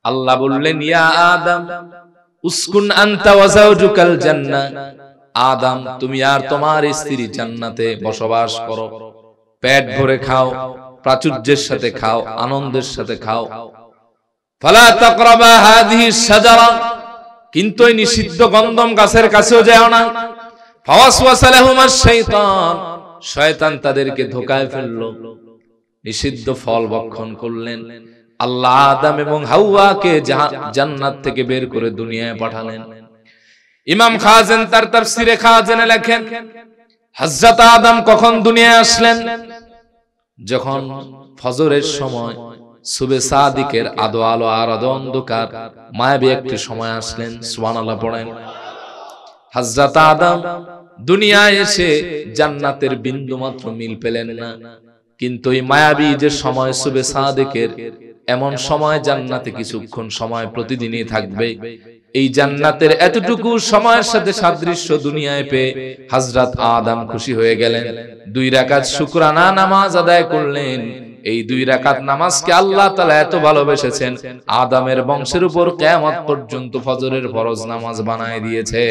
আল্লাহ বললেন, ইয়া আদম উসকুন আনতা ওয়া যাওজুকাল জান্নাহ, আদম তুমি আর তোমার স্ত্রী জান্নাতে বসবাস করো, পেট ভরে খাও, প্রাচুর্যের সাথে খাও, আনন্দের সাথে খাও। ফালা তাকরাবা হাযিহি শাজারা, কিন্তু এই নিষিদ্ধ গন্ধম গাছের কাছেও যাও না। ফাওয়াসওয়াসা লাহুমাশ শাইতান, শয়তান তাদেরকে ধোঁকায় ফেললো, নিষিদ্ধ ফল ভক্ষণ করলেন। আল্লাহ আদম এবং হাওয়াকে জান্নাত থেকে বের করে দুনিয়ায় পাঠালেন। ইমাম খাজেন তার তাফসীরে খাজেনে লেখেন, হযরত আদম কখন দুনিয়ায় আসলেন? যখন ফজরের সময়, সুবে সাদিকের আদো আলো আর আদো অন্ধকার, মায়াবী একটি সময় আসলেন। সুবহানাল্লাহ পড়েন। হযরত আদম দুনিয়ায় এসে জান্নাতের বিন্দু মাত্র মিল পেলেন না, কিন্তু এই মায়াবী যে সময় সুবে সাদিকের, এমন সময় জান্নাতে কিছুক্ষণ সময় প্রতিদিনই থাকবে। এই জান্নাতের এতটুকু সময়ের সাথে সাদৃশ্য দুনিয়ায় পেয়ে হযরত আদম খুশি হয়ে গেলেন। 2 রাকাত শুকরানা নামাজ আদায় করলেন। এই 2 রাকাত নামাজকে আল্লাহ তাআলা এত ভালোবেসেছেন, আদমের বংশের উপর কিয়ামত পর্যন্ত ফজরের ফরজ নামাজ বানায় দিয়েছে।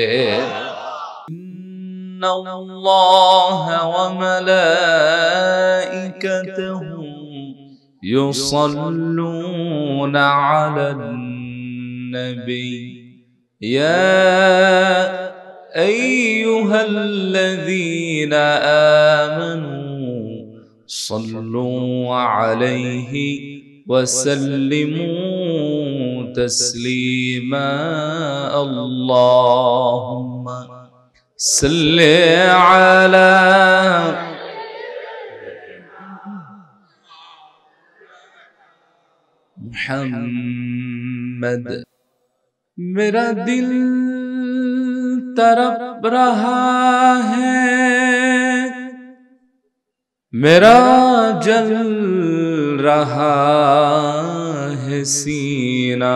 ইন্নাল্লাহা ওয়া মালাইকাতাহু ইউসাল্লুনা আলান নবী ইয়া আইয়ুহাল্লাযীনা আমানু সাল্লু আলাইহি ওয়া সাল্লিমু তাসলিমা। আল্লাহুম্মা সাল্লি আলা मुहम्मद। मेरा दिल तड़प रहा है, मेरा जल रहा है सीना,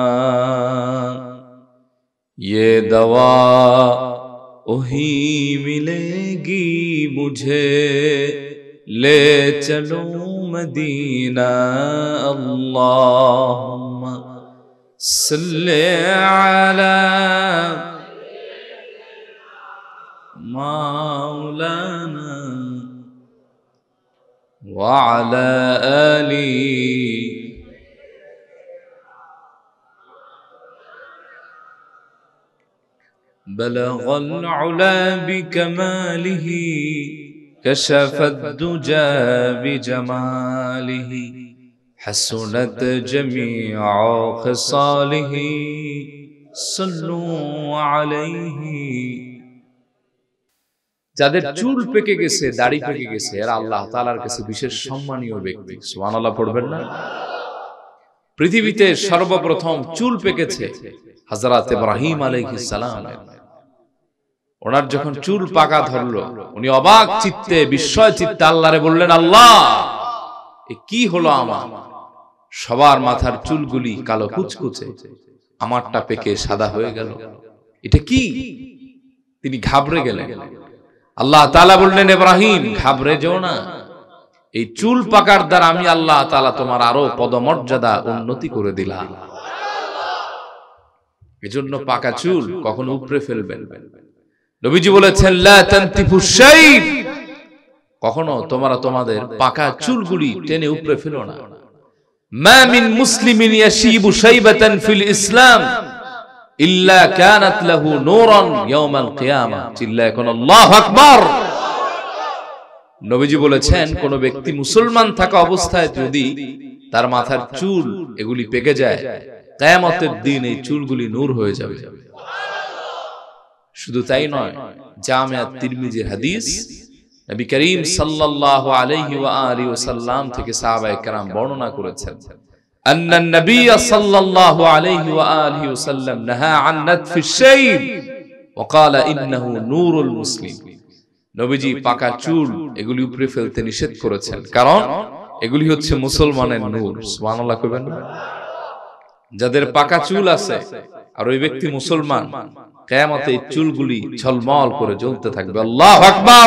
ये दवा वही मिलेगी मुझे, ले चलो मदीना। अल्लाहुम्मा सल्ली अला मौलाना व अला आली। बलगल उला बिकमालिही कशफ الدجى بجماله حسنت جميع خصاله صلوا عليه। যাদের চুল পেকে গেছে, দাড়ি পেকে গেছে, এরা আল্লাহ তাআলার কাছে বিশেষ সম্মানীয় ব্যক্তি। সুবহানাল্লাহ পড়বেন না? পৃথিবীতে সর্বপ্রথম চুল পেকেছে হযরত ইব্রাহিম আলাইহিস সালাম। ওনার যখন চুল পাকা ধরলো, উনি অবাক চিত্তে, বিস্ময় চিত্তে আল্লাহরে বললেন, আল্লাহ এ কি হলো আমার? সবার মাথার চুলগুলি কালো কুচকুচে, আমারটা পেকে সাদা হয়ে গেল, এটা কি? তিনি ঘাবড়ে গেলেন। আল্লাহ তাআলা বললেন, ইব্রাহিম ঘাবড়ে যেও না, এই চুল পাকার দ্বারা আমি আল্লাহ তাআলা তোমার আরো পদমর্যাদা উন্নতি করে দিলাম। এজন্য পাকা চুল কখনো উপড়ে ফেলবেন। নবীজি বলেছেন, লা তানতিফু শাইব, কখনো তোমরা তোমাদের পাকা চুলগুলি টেনে উপড়ে ফেলো না। মা মিন মুসলিমিন ইয়াশিবু শাইবাতান ফিল ইসলাম ইল্লা কানাত লাহু নূরান ইয়াউমাল কিয়ামা। চিল্লায়ে কোন আল্লাহু আকবার। নবীজি বলেছেন, কোন ব্যক্তি মুসলমান থাকা অবস্থায় যদি তার মাথার চুল এগুলি পেকে যায়, কিয়ামতের দিন এই চুলগুলি নূর হয়ে যাবে। শুধু তাই নয়, জামিআত তিরমিজির হাদিস, নবী করিম সাল্লাল্লাহু আলাইহি ওয়া আলিহি ওয়াসাল্লাম থেকে সাহাবায়ে কেরাম বর্ণনা করেছেন, আন্নান নবী সাল্লাল্লাহু আলাইহি ওয়া আলিহি ওয়াসাল্লাম নাহা আন নাতফিশ শাইব ওয়া ক্বালা ইন্নাহু নূরুল মুসলিম। নবীজি পাকা চুল এগুলি উপড়ে ফেলতে নিষেধ করেছেন, কারণ এগুলি হচ্ছে মুসলমানের নূর। সুবহানাল্লাহ কইবেন না? যাদের পাকা চুল আছে আর ওই ব্যক্তি মুসলমান, কিয়ামতে এই চুলগুলি ঝলমল করে জ্বলতে থাকবে। আল্লাহু আকবার।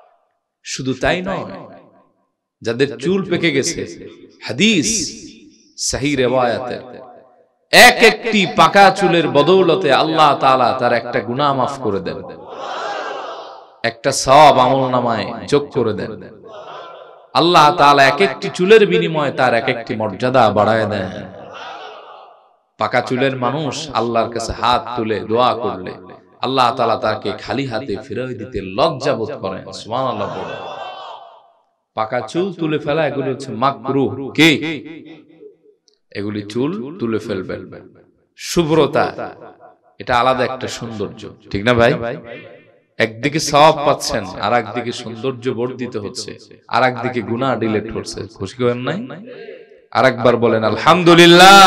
শুধু তাই নয়, যাদের চুল পেকে গেছে, হাদিস সহিহ রিওয়ায়াতে এক একটি পাকা চুলের বদৌলতে আল্লাহ তাআলা তার একটা গুনাহ মাফ করে দেন, একটা সওয়াব আমলনামায় যোগ করে দেন। আল্লাহ তাআলা এক একটি চুলের বিনিময়ে তার এক একটি মর্যাদা বাড়ায় দেন। পাকা চুলের মানুষ আল্লাহর কাছে হাত তুলে দোয়া করলে আল্লাহ তাআলা তাকে খালি হাতে ফিরিয়ে দিতে লজ্জা বোধ করেন। সুবহানাল্লাহ বলেন। পাকা চুল তুলে ফেলা এগুলো হচ্ছে মাকরুহ। কি? এগুলি চুল তুলে ফেলবেন। শুভ্রতা এটা আলাদা একটা সৌন্দর্য, ঠিক না ভাই? একদিকে সওয়াব পাচ্ছেন, আর একদিকে সৌন্দর্য বর্ধিত হচ্ছে, আর একদিকে গুনাহ ডিলিট হচ্ছে। খুশি হবেন নাই? আরেকবার বলেন আলহামদুলিল্লাহ।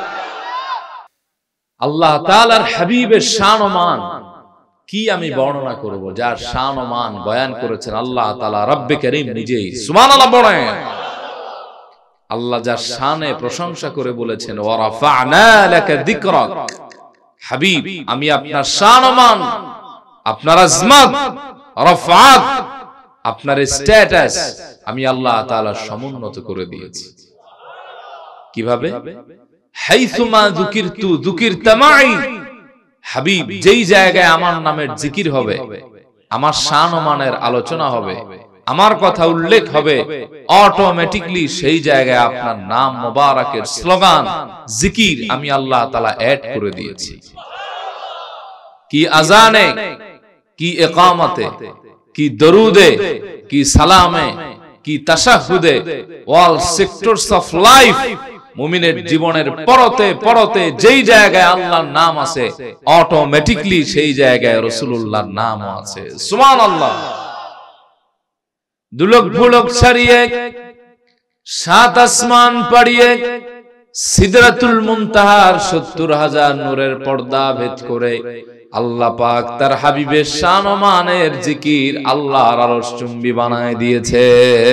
আল্লাহ তাআলার হাবিবের শান ও মান কি আমি বর্ণনা করব, যার শান ও মান বয়ান করেছেন আল্লাহ তাআলা রব্বে করিম নিজেই। সুবহানাল্লাহ বলেন। আল্লাহ যার শানে প্রশংসা করে বলেছেন ওয়া রাফা'না লাকা যিকরাক, হাবিব আমি আপনার শান ও মান, আপনার আজমত, রাফাত, আপনার স্ট্যাটাস আমি আল্লাহ তাআলা সমুন্নত করে দিয়েছি। কিভাবে? হাইসুমা যুকিরতু যুকিরতা মাই, হাবিব যেই জায়গায় আমার নামের জিকির হবে, আমার শান ও মানের আলোচনা হবে, আমার কথা উল্লেখ হবে, অটোমেটিকলি সেই জায়গায় আপনার নাম মোবারকের স্লোগান জিকির আমি আল্লাহ তাআলা অ্যাড করে দিয়েছি। কি আজানে, কি ইকামতে, কি দরুদে, কি সালামে, কি তাশাহুদে, অল সেক্টরস অফ লাইফ, মুমিনের জীবনের পরতে পরতে যেই জায়গায় আল্লাহর নাম আছে অটোমেটিকলি সেই জায়গায় রাসূলুল্লাহর নামও আছে। সুবহানাল্লাহ। দুলক ভুলক ছাড়িয়ে সাত আসমান পাড়িয়ে সিদরাতুল মুনতাহার ৭০,০০০ নূরের পর্দা ভেদ করে আল্লাহ পাক তার হাবিবের শান ও মানের জিকির আল্লাহর আরশ চুম্বি বানায় দিয়েছে।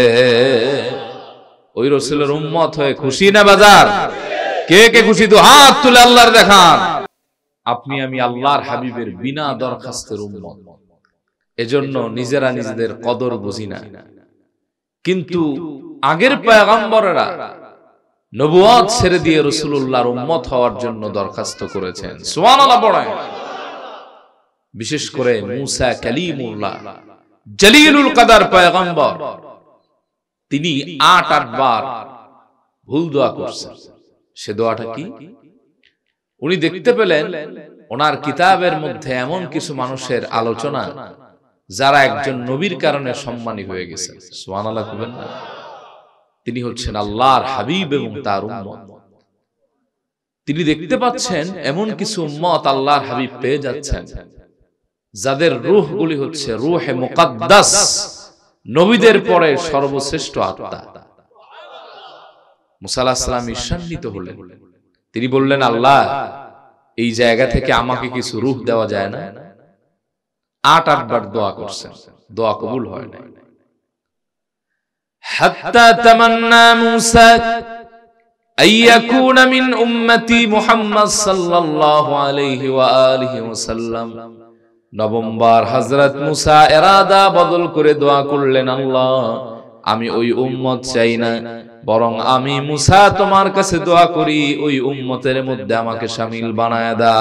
ওই রাসূলের উম্মত হয়ে খুশি না বাজার? কে কে খুশি তো হাত তুলে আল্লাহর দেখান। আপনি আমি আল্লাহর হাবিবের বিনা দরখাস্তের উম্মত, এজন্য নিজেরা নিজেদের কদর বুঝি না। কিন্তু আগের পয়গম্বরেরা নবুয়ত ছেড়ে দিয়ে রাসূলুল্লাহর উম্মত হওয়ার জন্য দরখাস্ত করেছেন। সুবহানাল্লাহ পড়েন। বিশেষ করে মুসা কালিমুল্লাহ জলিলুল কদর পয়গম্বর, তিনি ৮ বার ভুল দোয়া করছেন। সে দোয়াটা কি? উনি দেখতে পেলেন ওনার কিতাবের মধ্যে এমন কিছু মানুষের আলোচনা যারা একজন নবীর কারণে সম্মানী হয়ে গেছে। সুবহানাল্লাহ বলেন না? তিনি হচ্ছেন আল্লাহর হাবিব এবং তার উম্মত। তিনি দেখতে পাচ্ছেন এমন কিছু উম্মত আল্লাহর হাবিব পেয়ে যাচ্ছেন যাদের রূহগুলি হচ্ছে রূহে মুকাদ্দাস, নবীদের পরে সর্বশ্রেষ্ঠ আত্মা। মুসা আলাইহিস সালাম ঈর্ষান্বিত হলেন। তিনি বললেন, আল্লাহ এই জায়গা থেকে আমাকে কিছু রূহ দেওয়া যায় না? ৮ বার দোয়া করছেন, দোয়া কবুল হয় না। হাত্তা তামান্না মুসা আইয়াকুনা মিন উম্মতি মুহাম্মদ সাল্লাল্লাহু আলাইহি ওয়া আলিহি ওয়াসাল্লাম। নবমবার হযরত মুসা ইরাদা বদল করে দোয়া করলেন, আল্লাহ আমি ওই উম্মত চাই না, বরং আমি মুসা তোমার কাছে দোয়া করি ওই উম্মতের মধ্যে আমাকে শামিল বানায় দাও।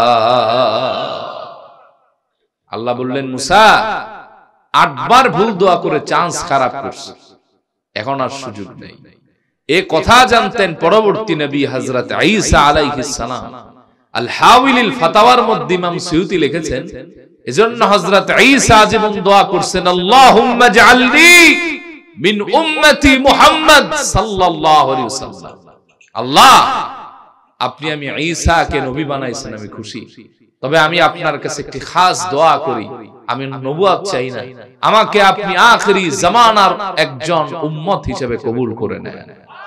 আল্লাহ বললেন, মুসা ৮ বার ভুল দোয়া করে চান্স খারাপ করছে, এখন আর সুযোগ নেই। এ কথা জানতেন পরবর্তী নবী হযরত ঈসা আলাইহিস সালাম। আল হাওয়াইলিল ফাতাওয়ার মধ্যে ইমাম সুয়ুতি লিখেছেন, এজন্য হযরত ঈসা জীবন দোয়া করছেন, আল্লাহুম্মা জাআলনি মিন উম্মতি মুহাম্মদ সাল্লাল্লাহু আলাইহি ওয়াসাল্লাম। আল্লাহ আপনি আমি ঈসাকে নবী বানাইছেন, আমি খুশি, তবে আমি আপনার কাছে একটি খাস দোয়া করি, আমি নবুয়ত চাই না, আমাকে আপনি আখিরি জামানার একজন উম্মত হিসেবে কবুল করে নেন।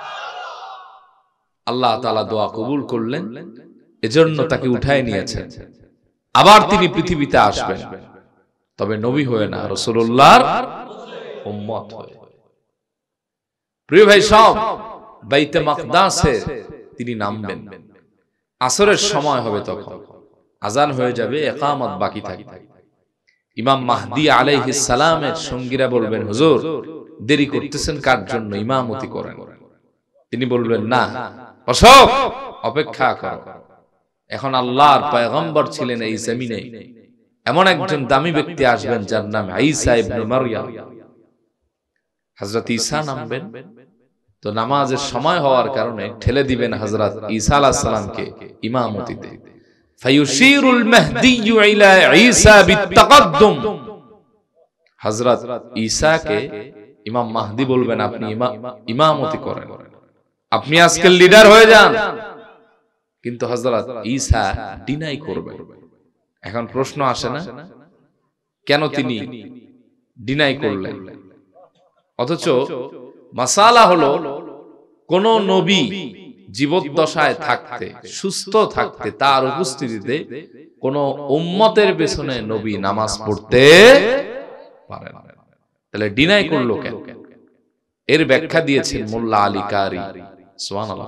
আল্লাহ তাআলা দোয়া কবুল করলেন, এজন্য তাকে উঠায় নিয়েছেন। আবার তিনি পৃথিবীতে আসবেন, তবে নবী হয়ে না, রাসূলুল্লাহর উম্মত হয়ে। প্রিয় ভাই সব, বাইতে মাকদাসে তিনি নামবেন, আসরের সময় হবে, তখন আজান হয়ে যাবে, ইকামত বাকি থাকবে। ইমাম মাহদী আলাইহিস সালামের সঙ্গীরা বলবেন, হুজুর দেরি করতেছেন কার জন্য, ইমামতি করেন। তিনি বলবেন না, অশোক অপেক্ষা করো, এখন আল্লাহর পয়গম্বর ছিলেন এই জমিনে, এমন একজন দামি ব্যক্তি আসবেন যার নাম ঈসা ইবনে মারইয়াম। হযরত ঈসা নামবেন, তো নামাজের সময় হওয়ার কারণে ঠেলে দিবেন হযরত ঈসা আলাইহিস সালামকে ইমামতিতে। ফায়ুশিরুল মাহদিয়্যু ইলা ঈসা বিত্তাকাদ্দুম, হযরত ঈসাকে ইমাম মাহদি বলবেন আপনি ইমামতি করেন, আপনি আজকে লিডার হয়ে যান। কিন্তু হযরত ঈসা ডিনাই করবেন। এখন প্রশ্ন আসে না, কেন তিনি ডিনাই করলেন? অথচ মাসালা হলো, কোন নবী জীবদ্দশায় থাকতে, সুস্থ থাকতে, তার উপস্থিতিতে কোন উম্মতের পেছনে নবী নামাজ পড়তে পারে না। তাহলে ডিনাই করলো কেন? এর ব্যাখ্যা দিয়েছেন মোল্লা আলী কারি, সুবহানাল্লাহ।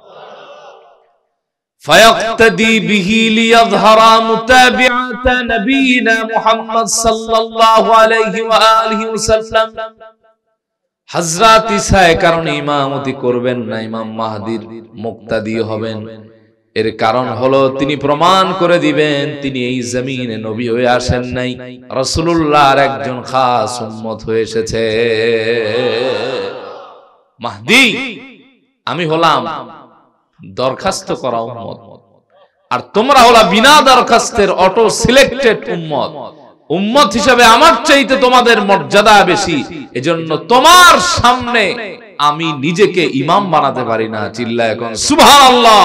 ফায়াক্তাদি বিহি লিয়াযহারা মুতাবিআতা নবিয়িনা মুহাম্মদ সাল্লাল্লাহু আলাইহি ওয়া আলিহি ওয়াসাল্লাম। হযরত ঈসা এর কারণে ইমামতি করবেন না, ইমাম মাহদির মুক্তাদি হবেন। এর কারণ হলো তিনি প্রমাণ করে দিবেন তিনি এই জমিনে নবী হয়ে আসেন নাই, রাসূলুল্লাহর একজন খাস উম্মত হয়ে এসেছে। মাহদি আমি হলাম দরখাস্ত করা উম্মত, আর তোমরা হলা বিনা দরখাস্তের অটো সিলেক্টেড উম্মত। উম্মত হিসাবে আমার চাইতে তোমাদের মর্যাদা বেশি, এজন্য তোমার সামনে আমি নিজেকে ইমাম বানাতে পারি না। চিল্লায় এখন সুবহানাল্লাহ।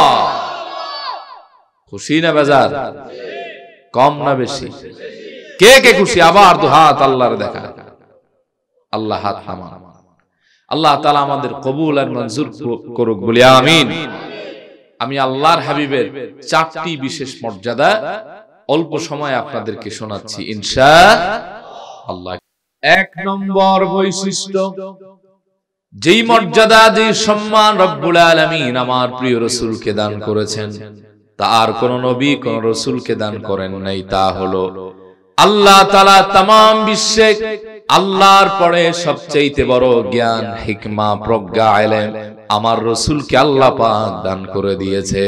খুশি না বেজার? কম না বেশি? কে কে খুশি? আবার দু হাত আল্লাহর দেখা। আল্লাহ হাত নামান। আল্লাহ তাআলা আমাদের কবুল আর মঞ্জুর করুক, বলি আমিন। আমি আল্লাহর হাবিবের 4টি বিশেষ মর্যাদা অল্প সময় আপনাদেরকে শোনাচ্ছি ইনশাআল্লাহ। 1 নম্বর বৈশিষ্ট্য, যেই মর্যাদা, যেই সম্মান রব্বুল আলামিন আমার প্রিয় রাসূলকে দান করেছেন, তা আর কোন নবী কোন রাসূলকে দান করেন নাই। তা হলো আল্লাহ তাআলা तमाम বিশ্বে আল্লাহর পরে সবচেয়ে বড় জ্ঞান, হিকমা, প্রজ্ঞা, ইলম আমার রাসূলকে আল্লাহ পাক দান করে দিয়েছে।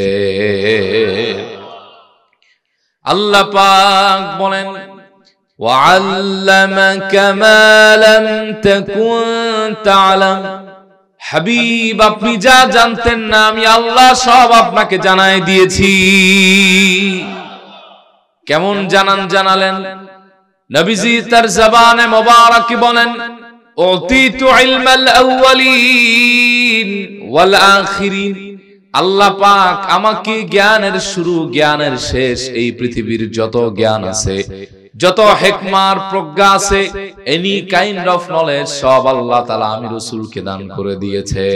আল্লাহ পাক বলেন, ওয়া'আল্লামাকা মা লাম তাকুন তা'লাম। হাবিব আপনি যা জানতেন না আমি আল্লাহ সব আপনাকে জানাই দিয়েছি। কেমন জানালেন? নবীজি তার জবানে মোবারক বলেন, উতিতু ইলমাল আউয়ালিন ওয়াল আখিরিন। আল্লাহ পাক আমাকে জ্ঞানের শুরু, জ্ঞানের শেষ, এই পৃথিবীর যত জ্ঞান আছে, যত হিকমার প্রজ্ঞা আছে, এনি কাইন্ড অফ নলেজ সব আল্লাহ তাআলা আমি রাসূলকে দান করে দিয়েছে।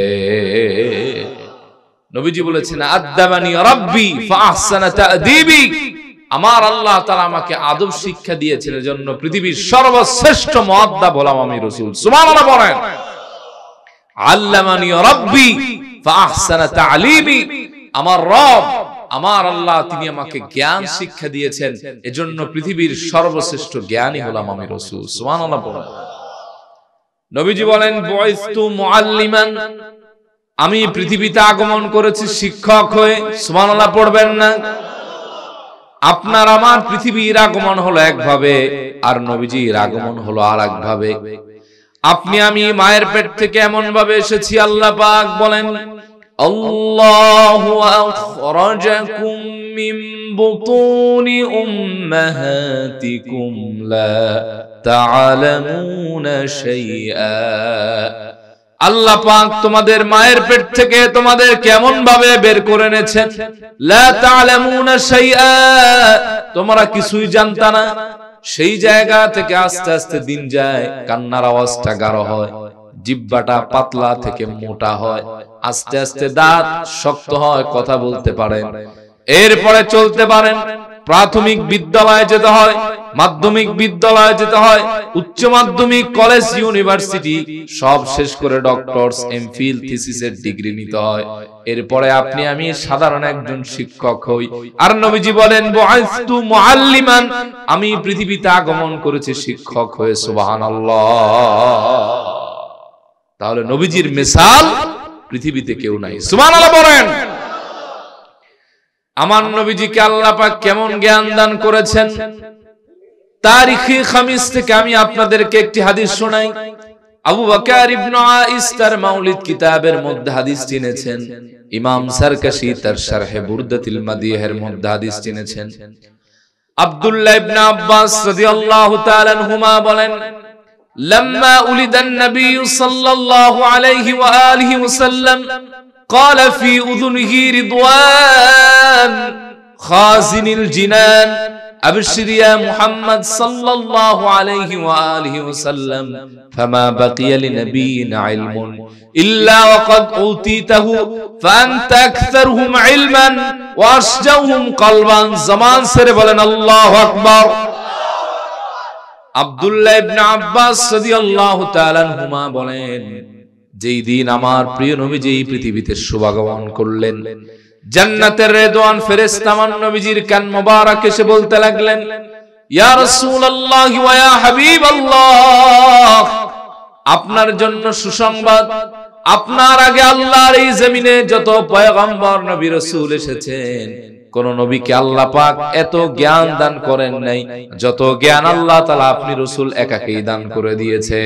নবীজি বলেছেন, আদাবানি রাব্বি ফাআহসানা তা'দীবি। আমার আল্লাহ তাআলা আমাকে আদব শিক্ষা দিয়েছেন, এজন্য পৃথিবীর সর্বশ্রেষ্ঠ মুআদ্দাব হলাম আমি রাসূল। সুবহানাল্লাহ বলেন। আল্লামানি রাব্বি ফাআহসানা তা'লীমি। আমার রব, আমার আল্লাহ তিনি আমাকে জ্ঞান শিক্ষা দিয়েছেন, এজন্য পৃথিবীর সর্বশ্রেষ্ঠ জ্ঞানী হলাম আমি রাসূল। সুবহানাল্লাহ বলেন। নবীজি বলেন, বুইসতু মুআল্লিমান। আমি পৃথিবীতে আগমন করেছি শিক্ষক হয়ে। সুবহানাল্লাহ পড়বেন না? আপনার আমার পৃথিবীর আগমন হলো একভাবে, আর নবীজির আগমন হলো আরেকভাবে। আপনি আমি মায়ের পেট থেকে এমন ভাবে এসেছি, আল্লাহ পাক বলেন, আল্লাহু আখরাজাকুম মিন বুতুনি উম্মাহাতিকুম লা তা'লামুনা শাইআ। আল্লাহ পাক তোমাদের মায়ের পেট থেকে তোমাদের কেমন ভাবে বের করে এনেছেন, লা তা'লামুনা শাইআ, তোমরা কিছুই জানতা না। সেই জায়গা থেকে আস্তে আস্তে দিন যায়, কান্নার আওয়াজটা গাঢ় হয়, জিহ্বাটা পাতলা থেকে মোটা হয়, আস্তে আস্তে দাঁত শক্ত হয়, কথা বলতে পারেন, এরপরে চলতে পারেন। প্রাথমিক বিদ্যালয়ে যেতে হয়, মাধ্যমিক বিদ্যালয়ে যেতে হয়, উচ্চ মাধ্যমিক, কলেজ, ইউনিভার্সিটি সব শেষ করে ডক্টরস, এমফিল, থিসিসের ডিগ্রি নিতে হয়। এরপরে আপনি আমি সাধারণ একজন শিক্ষক হই। আর নবীজি বলেন, বুইসতু মুআল্লিমান, আমি পৃথিবীতে আগমন করেছি শিক্ষক হয়ে। সুবহানাল্লাহ। তাহলে নবীজির মিসাল পৃথিবীতে কেউ নাই। সুবহানাল্লাহ বলেন। আমার নবীজিকে আল্লাহ পাক কেমন জ্ঞান দান করেছেন, তারিখে খামিস থেকে আমি আপনাদেরকে একটি হাদিস শোনাই। আবু বকর ইবনে আইস তার মাউলিদ কিতাবের মধ্যে হাদিস এনেছেন, ইমাম সারকাশি তার শারহে বুরদাতুল মাদিহের মধ্যে হাদিস এনেছেন। আব্দুল্লাহ ইবনে আব্বাস রাদিয়াল্লাহু তাআলা আনহুমা বলেন, লাম্মা উলিদান নবী সাল্লাল্লাহু আলাইহি ওয়া আলিহি ওয়াসাল্লাম قال في أذنه رضوان خازن الجنان أبشر يا محمد صلى الله عليه وآله وسلم فما بقي لنبي علم إلا وقد أوتيته فأنت أكثرهم علما وأشجعهم قلبا زمان سر بلن الله أكبر। আব্দুল্লাহ ইবনে আব্বাস রাদিয়াল্লাহু তাআলা আনহুমা বলেন, যেই দিন আমার প্রিয় নবীজি এই পৃথিবীতে শুভাগমন করলেন, জান্নাতের রেদওয়ান ফেরেশতা আমার নবীজির কান মোবারক এসে বলতে লাগলেন, ইয়া রাসূলুল্লাহ ওয়া ইয়া হাবিবাল্লাহ, আপনার জন্য সুসংবাদ, আপনার আগে আল্লাহর এই জমিনে যত পয়গম্বর নবী রাসূল এসেছেন, কোন নবীকে আল্লাহ পাক এত জ্ঞান দান করেন নাই যত জ্ঞান আল্লাহ তাআলা আপনি রাসূল একাকেই দান করে দিয়েছে।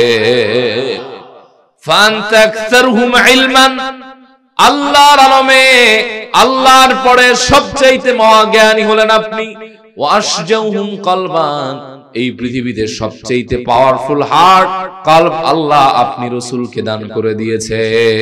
ফান্তা আকসারহুম ইলমান, আল্লাহর আলমে আল্লাহর পরে সবচাইতে মহাজ্ঞানী হলেন আপনি। ওয়াশজাউহুম কলবান, এই পৃথিবীতে সবচাইতে পাওয়ারফুল হার্ট কলব আল্লাহ আপনি রাসূলকে দান করে দিয়েছে।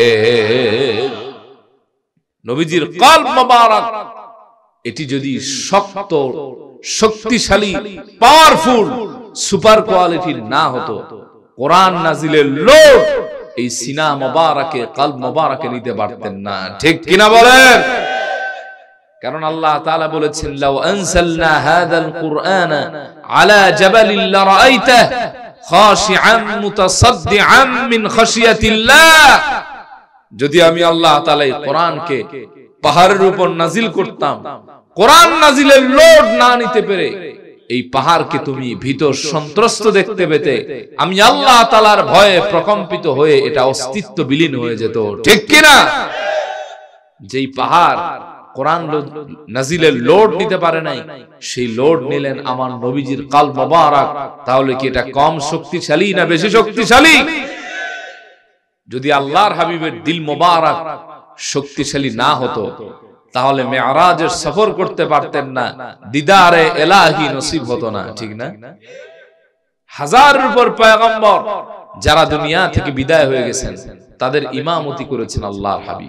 নবীজির কলব মোবারক এটি যদি শক্ত, শক্তিশালী, পাওয়ারফুল, সুপার কোয়ালিটির না হতো, কোরআন নাজিলের লোড এই সিনা মোবারকে, কলব মোবারকে নিতে পারতেন না। ঠিক কিনা বলেন? কারণ আল্লাহ তাআলা বলেছেন, লাউ আনসালনা হাযাল কুরআনা আলা জাবালিন লারাআইতাহু খাশিআন মুতাসাদ্দিআন মিন খাশিয়াতিল্লাহ, যদি আমি আল্লাহ তাআলা এই কোরআনকে পাহাড়ের উপর নাজিল করতাম, কোরআন নাজিলের লোড না নিতে পেরে এই পাহাড়কে তুমি ভীত সন্ত্রস্ত দেখতে পেতে, আমি আল্লাহ তাআলার ভয়ে প্রকম্পিত হয়ে এটা অস্তিত্ব বিলীন হয়ে যেত। ঠিক কিনা? যেই পাহাড় কোরআন নাজিলের লোড নিতে পারে নাই, সেই লোড নিলেন আমার নবীজির কলব মোবারক। তাহলে কি এটা কম শক্তিশালী না বেশি শক্তিশালী? যদি আল্লাহর হাবিবের দিল মোবারক শক্তিশালী না হতো, তাহলে মেরাজের সফর করতে পারতেন না, দিদারে ইলাহি নসিব হতো না। ঠিক না? হাজারের উপর পয়গম্বর যারা দুনিয়া থেকে বিদায় হয়ে গেছেন, তাদের ইমামতি করেছেন আল্লাহর হাবিব।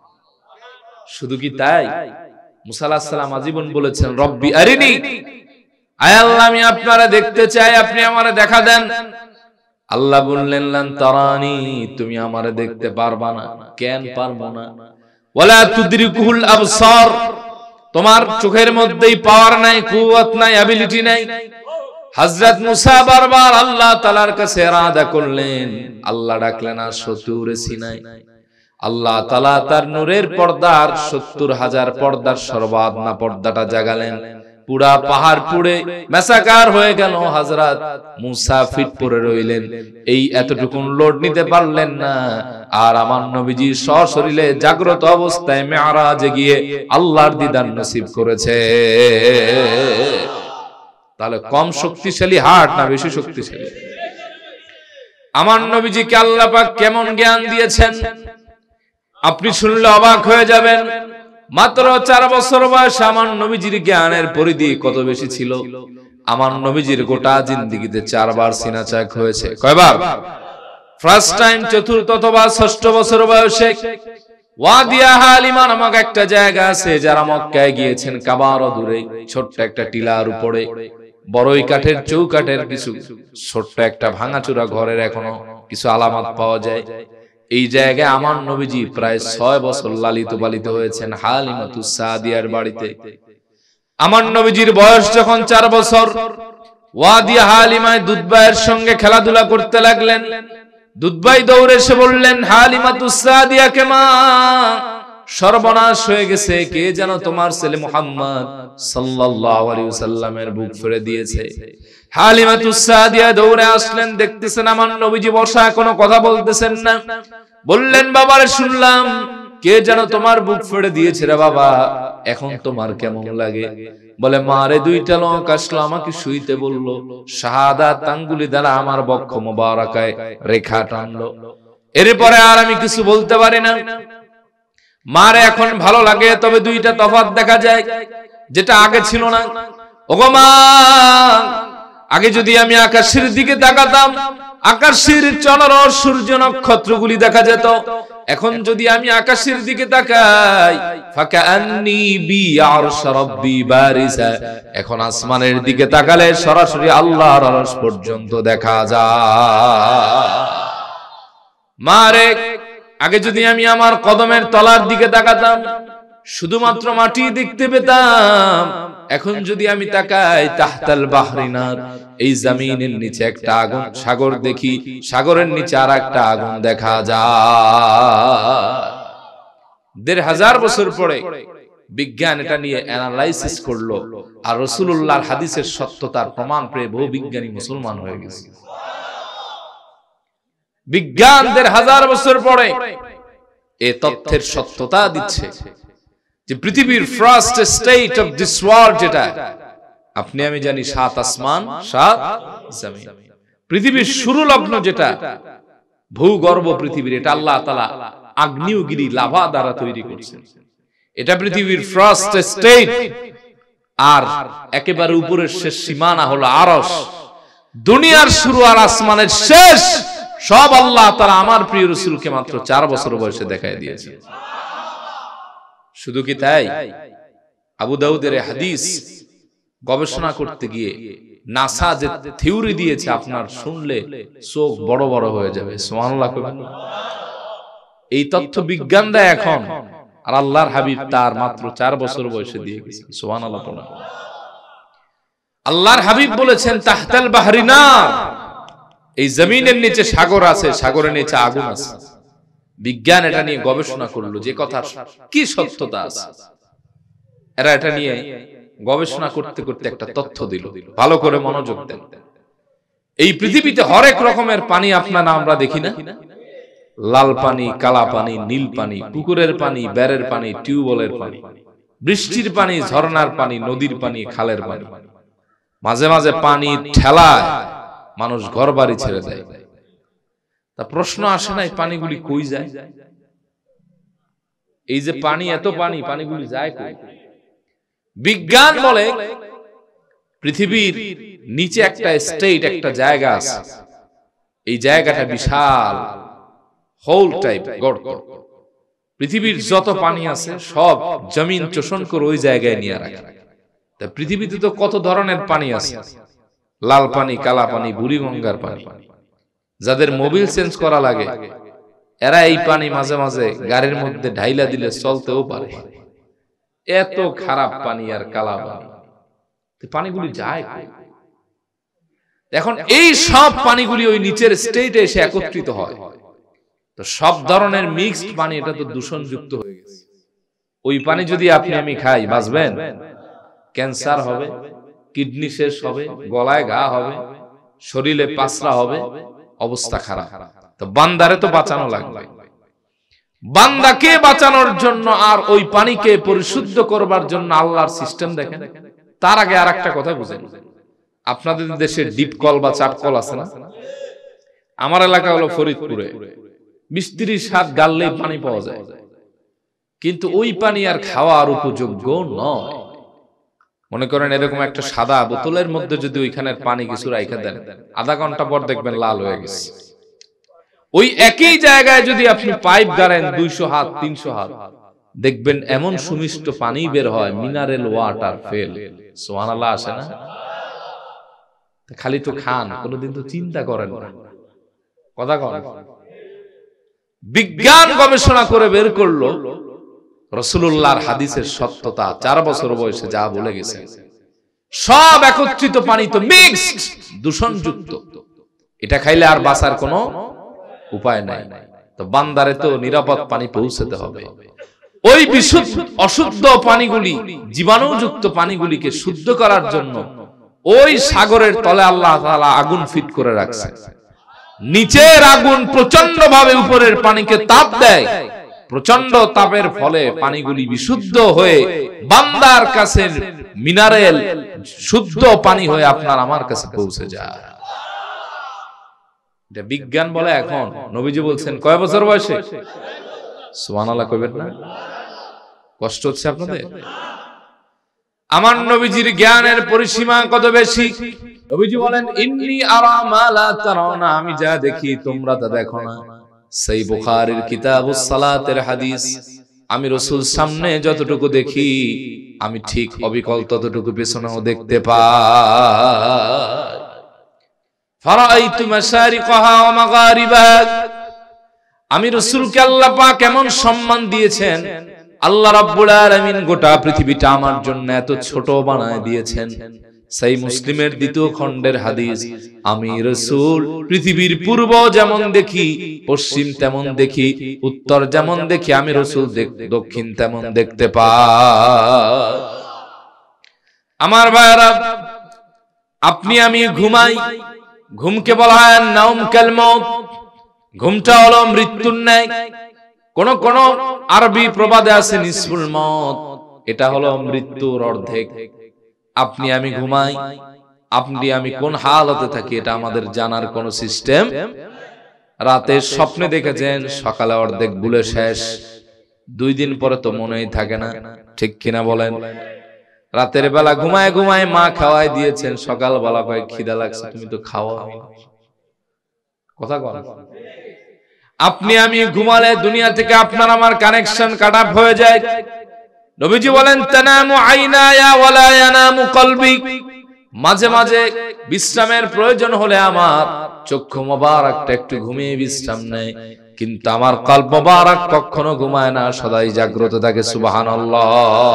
শুধু কি তাই? মুসা আলাইহিস সালাম আজীবন বলেছেন, রব্বি আরিনি, আয় আল্লাহ আমি আপনারে দেখতে চাই, আপনি আমারে দেখা দেন। আল্লাহ বললেন, লান তারানি, তুমি আমারে দেখতে পারবা না। কেন পারবো না? ওয়ালা তুদরিকুল আবসার, তোমার চোখের মধ্যেই পাওয়ার নাই, কুওয়াত নাই, অ্যাবিলিটি নাই। হযরত মুসা বারবার আল্লাহ তাআলার কাছে ইরাদা করলেন, আল্লাহ ডাকলেন আর সতুরে সিনাই। আল্লাহ তাআলা তার নূরের পর্দার ৭০,০০০ পর্দার সর্বাধনা পর্দাটা জাগালেন। পুরা পাহাড় পুড়ে মেসাকার হয়ে গেল। হযরত মুসা ফিট পড়ে রইলেন, এই এতটুকুন লোড নিতে পারলেন না। আর আমার নবীজি সশরীরে জাগ্রত অবস্থায় মেরাজে গিয়ে আল্লাহর দিদার নসিব করেছে। তাহলে কম শক্তিশালী হার্ট না বেশি শক্তিশালী? আমার নবীজিকে আল্লাহ পাক কেমন জ্ঞান দিয়েছেন আপনি শুনলে অবাক হয়ে যাবেন। মাত্র 4 বছর বয়সে আমার নবীজির জ্ঞানের পরিধি কত বেশি ছিল। আমার নবীজির গোটা জিন্দেগিতে 4 বার সিনা চেক হয়েছে। কয়বার? ফার্স্ট টাইম 4th অথবা 6ষ্ঠ বছর বয়সে ওয়াদিয়া হালিমা নামক একটা জায়গা আছে, যারা মক্কায় গিয়েছেন, কাবার দূরে ছোট্ট একটা টিলার উপরে বড়ই কাঠের চৌকাঠের কিছু ছোট্ট একটা ভাঙাচুরা ঘরের এখনো কিছু আলামত পাওয়া যায়। এই জায়গায় আমার নবীজি প্রায় 6 বছর লালিত পালিত হয়েছেন হালিমাতুস সাদিয়ার বাড়িতে। আমার নবীজির বয়স যখন 4 বছর, ওয়াদিয়া হালিমায় দুধবাইয়ের সঙ্গে খেলাধুলা করতে লাগলেন। দুধবাই দৌড়ে এসে বললেন, হালিমাতুস সাদিয়াকে মা, সর্বনাশ হয়ে গেছে, কে যেন তোমার ছেলে মুহাম্মদ সাল্লাল্লাহু আলাইহি ওয়াসাল্লামের বুক ফেড়ে দিয়েছে। হালিমাতুস সাদিয়া দৌড়ে আসলেন, দেখতেছেন আমার নবীজি বসা, কোনো কথা বলতেছেন না। বললেন, বাবারে শুনলাম কে যেন তোমার বুক ফেড়ে দিয়েছে রে বাবা, এখন তোমার কেমন লাগে? বলে, মারে দুইটা লোক আসলো, আমাকে শুইতে বললো, শাহাদাত আঙ্গুলি দ্বারা আমার বক্ষ মোবারকায় রেখা টানলো, এরপরে আর আমি কিছু বলতে পারি না। মারে এখন ভালো লাগে, তবে দুইটা তফাৎ দেখা যায়, যেটা আগে ছিল না। ওগো মা, আগে যদি আমি আকাশের দিকে তাকাতাম, আকাশের চন্দ্র সূর্য নক্ষত্রগুলি দেখা যেত। এখন যদি আমি আকাশের দিকে তাকাই, ফাকান্নি বি আরশ রাব্বি বারিসা, এখন আসমানের দিকে তাকালে সরাসরি আল্লাহর আরশ পর্যন্ত দেখা যায়। মারে, আগে যদি আমি আমার কদমের তলার দিকে তাকাতাম, শুধুমাত্র মাটি দেখতে পেতাম। এখন যদি আমি তাকাই, তাহতাল বাহরিনার, এই জমিনের নিচে একটা আগুন সাগর দেখি, সাগরের নিচে আর একটা আগুন দেখা যায়। ১৫০০ বছর পরে বিজ্ঞান এটা নিয়ে অ্যানালাইসিস করলো, আর রাসূলুল্লাহর হাদিসের সত্যতার প্রমাণ পেয়ে বহু বিজ্ঞানী মুসলমান হয়ে গেছে। বিজ্ঞান ১৫০০ বছর পরে এই তথ্যের সত্যতা দিচ্ছে যে পৃথিবীর first state of this world, যেটা আপনি আমি জানি ৭ আসমান ৭ জমিন, পৃথিবীর শুরু লগ্ন যেটা ভূগর্ভ পৃথিবীর, এটা আল্লাহ তাআলা আগ্নেয়গিরি লাভা দ্বারা তৈরি করেছেন। এটা পৃথিবীর ফার্স্ট স্টেট। আর একেবারে উপরের শেষ সীমানা হলো আরশ। দুনিয়ার শুরু আর আসমানের শেষ সব আল্লাহ তাআলা আমার প্রিয় রাসূলকে মাত্র ৪ বছর বয়সে দেখায় দিয়েছে। শুধু কি তাই, আবু দাউদের হাদিস গবেষণা করতে গিয়ে নাসা যে থিওরি দিয়েছে, আপনার শুনলে চোখ বড় বড় হয়ে যাবে। সুবহানাল্লাহ। এই তথ্য বিজ্ঞান দেয় এখন, আর আল্লাহর হাবিব তার মাত্র ৪ বছর বয়সে দিয়ে গেছেন। সুবহানাল্লাহ। আল্লাহর হাবিব বলেছেন, তাহতাল বাহরিনার, এই জমিনের নিচে সাগর আছে, সাগরের নিচে আগুন আছে। বিজ্ঞান এটা নিয়ে গবেষণা করলো, যে কথা কি সত্যতা আছে। এরা এটা নিয়ে গবেষণা করতে করতে একটা তথ্য দিল, ভালো করে মনোযোগ দেন। এই পৃথিবীতে হরেক রকমের পানি আপনারা আমরা দেখি না? লাল পানি, কালা পানি, নীল পানি, পুকুরের পানি, বেড়ের পানি, টিউবওয়েলের পানি, বৃষ্টির পানি, ঝর্ণার পানি, নদীর পানি, খালের পানি। মাঝে মাঝে পানি ঠেলায় মানুষ ঘর বাড়ি ছেড়ে দেয়। তা প্রশ্ন আসে না, এই পানিগুলি কই যায়? এই যে পানি, এত পানি, পানিগুলি যায় কই? বিজ্ঞান বলে পৃথিবীর নিচে একটা স্টেট, একটা জায়গা আছে। এই জায়গাটা বিশাল হোল টাইপ গর্ত। পৃথিবীর যত পানি আছে সব জমিন শোষণ করে ওই জায়গায় নিয়ে রাখে। তা পৃথিবীতে তো কত ধরনের পানি আছে, লাল পানি, কালা পানি, বুড়িগঙ্গার পানি। যাদের মোবিল চেঞ্জ করা লাগে, এরা এই পানি মাঝে মাঝে গাড়ির মধ্যে ঢাইলা দিলে চলতেও পারে। এত খারাপ পানি আর কালা পানি, পানিগুলি যায়। এখন এই সব পানিগুলি ওই নিচের স্টেটে এসে একত্রিত হয়। তো সব ধরনের মিক্সড পানি, এটা তো দূষণযুক্ত হয়ে গেছে। ওই পানি যদি আপনি আমি খাই, বাঁচবেন? ক্যান্সার হবে, কিডনি শেষ হবে, গলায় ঘা হবে, শরীরে পাসরা হবে, অবস্থা খারাপ। তো বান্দারে তো বাঁচানো লাগবে। বান্দাকে বাঁচানোর জন্য আর ওই পানিকে পরিশুদ্ধ করবার জন্য আল্লাহর সিস্টেম দেখেন। তার আগে আর একটা কথা বুঝেন, আপনাদের দেশে ডিপ কল বা চাপ কল আছে না? আমার এলাকা হলো ফরিদপুরে, ২০-৩০ হাত গাললেই পানি পাওয়া যায়, কিন্তু ওই পানি আর খাওয়ার উপযোগ্য নয়। মনে করেন এরকম একটা সাদা বোতলের মধ্যে যদি ওইখানের পানি কিছু রাইখা দেন, আধা ঘন্টা পর দেখবেন লাল হয়ে গেছে। ওই একই জায়গায় যদি আপনি পাইপ গাড়েন ২০০ হাত ৩০০ হাত, দেখবেন এমন সুমিষ্ট পানি বের হয়, মিনারেল ওয়াটার ফেল। সুবহানাল্লাহ আসে না? খালি তো খান, কোনোদিন তো চিন্তা করেন না। কথা কন। বিজ্ঞান গবেষণা করে বের করলো রাসূলুল্লাহর হাদিসের সত্যতা। ৪ বছর বয়সে যা বলে গেছে, সব একত্রিত পানি তো মিক্সড, দূষণযুক্ত। এটা খাইলে আর বাঁচার কোনো উপায় নাই। তো বান্দারে তো নিরাপদ পানি পৌঁছাতে হবে। ওই বিশুদ্ধ অশুদ্ধ পানিগুলি, জীবাণুযুক্ত পানিগুলিকে শুদ্ধ করার জন্য ওই সাগরের তলে আল্লাহ তাআলা আগুন ফিট করে রাখছে। নিচের আগুন প্রচন্ড ভাবে উপরের পানিকে তাপ দেয়, প্রচন্ড তাপের ফলে পানিগুলি বিশুদ্ধ হয়ে বান্দার কাছে মিনারেল শুদ্ধ পানি হয়ে আপনার আমার কাছে পৌঁছে যায়। এটা বিজ্ঞান বলে। এখন নবীজি বলছেন কয় বছর বয়সে? সুবহানাল্লাহ কইবেন না? কষ্ট হচ্ছে আপনাদের? আমার নবীজির জ্ঞানের পরিসীমা কত বেশি। নবীজি বলেন ইন্নী আরা মা লা তারাউনা, আমি যা দেখি তোমরা তা দেখো না। সহিহ বুখারীর কিতাবুস সালাতের হাদিস, আমি রাসূল সামনে যতটুকু দেখি আমি ঠিক অবিকল ততটুকু পেছনেও দেখতে পাই। ফারাআইতু মাশারিকাহা ওয়া মাগারিবাহা, আমি রাসূলকে আল্লাহ পাক এমন সম্মান দিয়েছেন। আল্লাহ রাব্বুল আলামিন গোটা পৃথিবীটা আমার জন্য এত ছোট বানায় দিয়েছেন। সহিহ মুসলিমের 2 খণ্ডের হাদিস, আমি রাসূল পৃথিবীর পূর্ব যেমন দেখি, পশ্চিম তেমন দেখি, উত্তর যেমন দেখি, আমি রাসূল দক্ষিণ তেমন দেখতে পাই। আমার ভাইরা, আপনি আমি ঘুমাই, ঘুমকে বলা হয় নাওম কাল মাউত, ঘুমটা হলো মৃত্যুর ন্যায়। কোন কোন আরবি প্রবাদে আছে নিসফুল মাউত, এটা হলো মৃত্যুর অর্ধেক। আপনি আমি ঘুমাই, আপনি আমি কোন হালতে থাকি এটা আমাদের জানার কোন সিস্টেম। রাতে স্বপ্নে দেখেছেন, সকালে অর্ধেক ভুলে শেষ, 2 দিন পরে তো মনেই থাকে না, ঠিক কিনা বলেন? রাতের বেলা ঘুমায় ঘুমায় মা খাওয়াই দিয়েছেন, সকাল বেলা কয় খিদা লাগছে, তুমি তো খাওয়া কথা বল। আপনি আমি ঘুমালে দুনিয়া থেকে আপনার আমার কানেকশন কাট অফ হয়ে যায়। নবীজি বলেন তানামু আইনায়া ওয়ালা ইয়ানামু কলবি, মাঝে মাঝে বিশ্রামের প্রয়োজন হলে আমার চক্ষু মোবারকটা একটু ঘুমিয়ে বিশ্রাম নেয়, কিন্তু আমার কলব মোবারক কখনো ঘুমায় না, সদাই জাগ্রত থাকে। সুবহানাল্লাহ।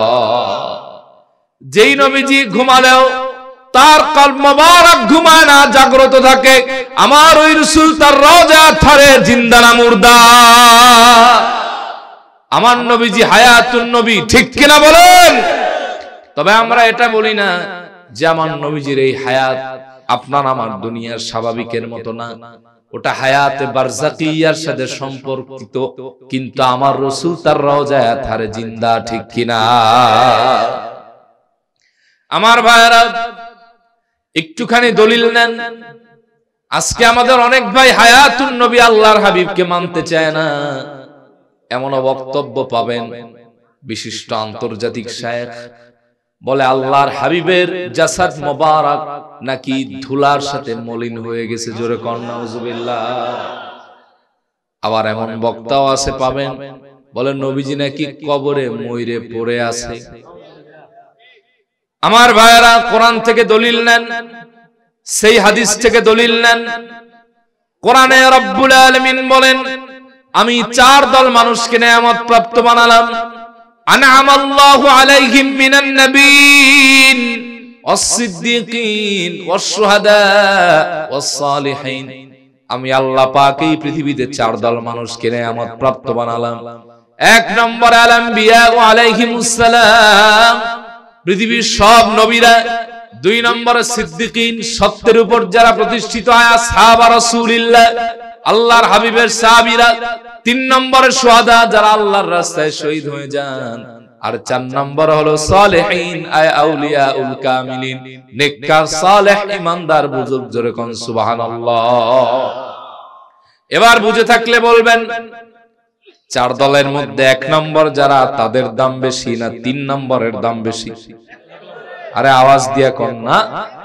যেই নবীজি ঘুমালেও তার কলব মোবারক ঘুমায় না, জাগ্রত থাকে। আমার ওই রাসূল তার রওজা ধারে জিন্দা না মুর্দা। আমার নবীজি হায়াতুন নবী, ঠিক কিনা বলেন? তবে আমরা এটা বলি না যে আমার নবীজির এই হায়াত আপনার আমার দুনিয়ার স্বাভাবিকের মতো না, ওটা হায়াতে বারজাকিয়ার সাথে সম্পর্কিত, কিন্তু আমার রাসূল তার রওজা ধারে জিন্দা, ঠিক কিনা? আমার ভাইরা, একটুখানি দলিল নেন। আজকে আমাদের অনেক ভাই হায়াতুন নবী আল্লাহর হাবিবকে মানতে চায় না। এমন বক্তব্য পাবেন, বিশিষ্ট আন্তর্জাতিক শায়েখ বলে আল্লাহর হাবিবের জাসাদ মোবারক নাকি ধুলার সাথে মলিন হয়ে গেছে, জোরে কর নাউজুবিল্লাহ। আবার এমন বক্তাও আছে পাবেন, বলে নবীজি নাকি কবরে মইরে পড়ে আছে। আমার ভাইয়েরা, কোরআন থেকে দলিল নেন, সেই হাদিস থেকে দলিল নেন। কোরআনে রব্বুল আলামিন বলেন, আমি 4 দল মানুষকে নিয়ামত প্রাপ্ত বানালাম। আনআমাল্লাহু আলাইহিম মিনান নাবিয়্যিন ওয়াস-সিদ্দীকিন ওয়াশ-শুহাদা ওয়াস-সালিহিন। আমি আল্লাহ পাক এই পৃথিবীতে 4 দল মানুষকে নিয়ামত প্রাপ্ত বানালাম। 1 নম্বর আল-আম্বিয়া আলাইহিমুস সালাম, পৃথিবীর সব নবীরা। 2 নম্বর সিদ্দিকিন, সত্যের উপর যারা প্রতিষ্ঠিত হয়, আসহাবা রাসূলিল্লাহ, আল্লাহর হাবিবের সাহাবীরা। 3 নম্বরে শুহাদা, যারা আল্লাহর রাস্তায় শহীদ হয়ে যান। আর 4 নম্বর হলো সালেহিন, আউলিয়াউল কামিলিন, নেককার সালেহ ইমানদার বুজুর্গ। জোরে কোন সুবহানাল্লাহ। এবার বুঝে থাকলে বলবেন 4 দলের মধ্যে 1 নম্বর যারা, তাদের দাম বেশি না 3 নম্বরের দাম বেশি? আরে আওয়াজ দিয়া কোন না।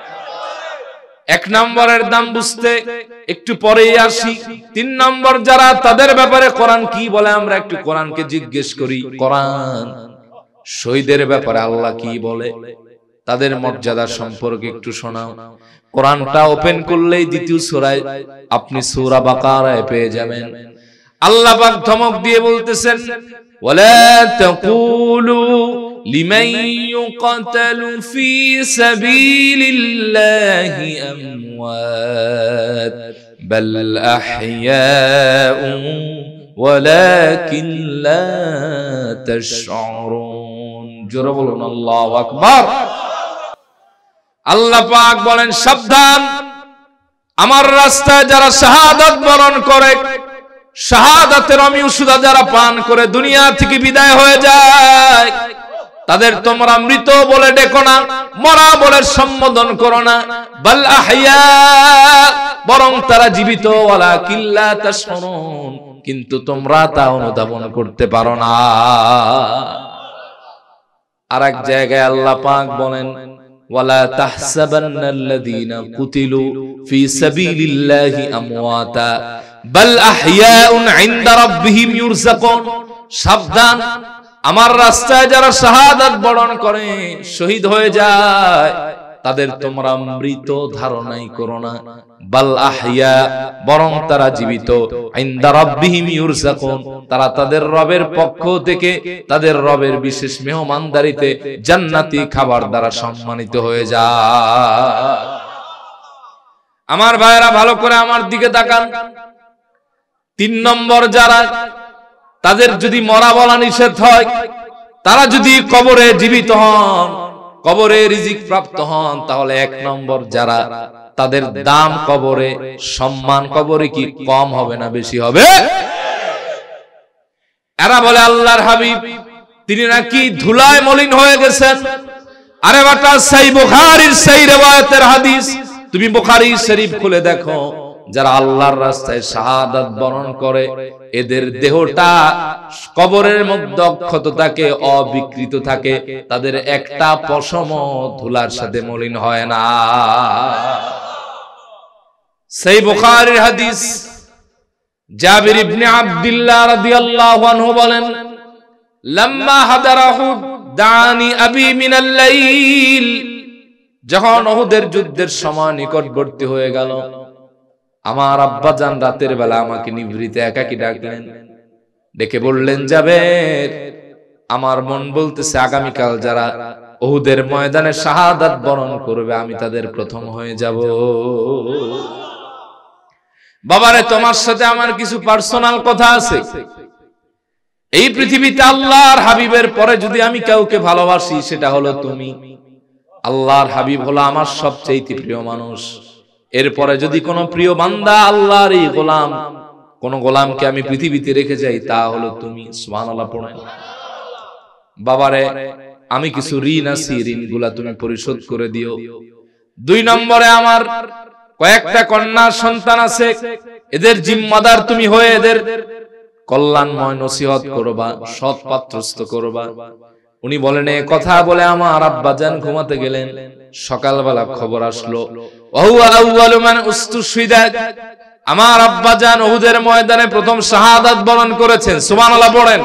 1 নম্বরের দাম বুঝতে একটু পরেই আসি। 3 নম্বর যারা, তাদের ব্যাপারে কোরআন কি বলে আমরা একটু কোরআনকে জিজ্ঞেস করি। কোরআন শহীদের ব্যাপারে আল্লাহ কি বলে, তাদের মর্যাদা সম্পর্কে একটু শোনাও। কোরআনটা ওপেন করলেই 2য় সূরায় আপনি সূরা বাকারায় পেয়ে যাবেন। আল্লাহ পাক ধমক দিয়ে বলতেছেন, ওয়ালা তাকুলু লিমান ইউকাতালু ফি সাবিলিল্লাহি আমওয়াত বাল আহইয়াউ ওয়ালাকিন লা তাশউরুন। জোরে বলুন আল্লাহু আকবার। আল্লাহ পাক বলেন, সাবধান, আমার রাস্তায় যারা শাহাদাত বরণ করে, শাহাদাতের অমিউষুধা যারা পান করে দুনিয়া থেকে বিদায় হয়ে যায়, তাদের তোমরা মৃত বলে ডেকো না, মরা বলে সম্বোধন করো না। বাল আহইয়া, বরং তারা জীবিত। ওয়ালাকিন লা তাশউরুন, কিন্তু তোমরা তা অনুধাবন করতে পারো না। আর এক জায়গায় আল্লাহ পাক বলেন, ওয়ালা তাহসাবান্নাল্লাযীনা কুতিলু ফি সাবিলিল্লাহি আমওয়াতা বাল আহইয়াউন ইনদা রাব্বিহিম ইউরযাকুন। সাবধান, আমার রাস্তায় যারা শাহাদাত বরণ করে, শহীদ হয়ে যায়, তাদের তোমরা মৃত ধারণাই করো না। বাল আহইয়া, বরং তারা জীবিত। ইনদা রাব্বিহিম ইউরযাকুন, তারা তাদের রবের পক্ষ থেকে, তাদের রবের বিশেষ মেহমানদারিতে জান্নাতি খাবার দ্বারা সম্মানিত হয়ে যায়। আমার ভাইরা ভালো করে আমার দিকে তাকান। 3 নম্বর, যারা তাদের যদি মরা বলা নিষেধ হয়, তারা যদি কবরে জীবিত হন, কবরে রিজিক প্রাপ্ত হন, তাহলে 1 নম্বর যারা, তাদের দাম কবরে, সম্মান কবরে কি কম হবে না বেশি হবে? এরা বলে আল্লাহর হাবিব তিনি নাকি ধুলায় মলিন হয়ে গেছেন। আরে বাটা, সেই বুখারীর সেই riwayaতের হাদিস, তুমি বুখারী শরীফ খুলে দেখো, যারা আল্লাহর রাস্তায় শাহাদাত বরণ করে, এদের দেহটা কবরের মধ্যে অক্ষত থাকে, অবিকৃত থাকে, তাদের একটা পশম ধুলার সাথে মলিন হয় না। সেই বুখারীর হাদিস, জাবির ইবনে আব্দুল্লাহ রাদিয়াল্লাহু আনহু বলেন, লাম্মা হাদারাহু দানি আবি মিনাল লাইল, যখন উহুদের যুদ্ধের সময় নিকটবর্তী হয়ে গেল, আমার আব্বাজান রাতের বেলা আমাকে নিভৃতে একাকী ডাকলেন, ডেকে বললেন, জাবের, আমার মন বলতেছে আগামীকাল যারা উহুদের ময়দানে শাহাদাত বরণ করবে, আমি তাদের প্রথম হয়ে যাব। বাবারে, তোমার সাথে আমার কিছু পার্সোনাল কথা আছে। এই পৃথিবীতে আল্লাহর হাবিবের পরে যদি আমি কাউকে ভালোবাসি, সেটা হলো তুমি। আল্লাহর হাবিব হলো আমার সবচেয়ে প্রিয় মানুষ। এরপরে যদি কোনো প্রিয় বান্দা, আল্লাহর এই গোলাম, কোন গোলামকে আমি পৃথিবীতে রেখে যাই, তা হলো তুমি। সুবহানাল্লাহ পড়েন। বাবারে, আমি কিছু ঋণ আছি, ঋণগুলা তুমি পরিশোধ করে দিও। 2 নম্বরে, আমার কয়েকটা কন্যা সন্তান আছে, এদের জিম্মাদার তুমি হয়ে এদের কল্যাণময় নসিহত করবা, সৎ পাত্রস্থ করবা। উনি বলেন, এই কথা বলে আমার আব্বাজান ঘুমাতে গেলেন। সকালবেলা খবর আসলো, ওহুয়া আউয়ালু মান উস্তুশহিদা, আমার আব্বাজান উহুদের ময়দানে প্রথম শাহাদাত বরণ করেছেন। সুবহানাল্লাহ পড়েন।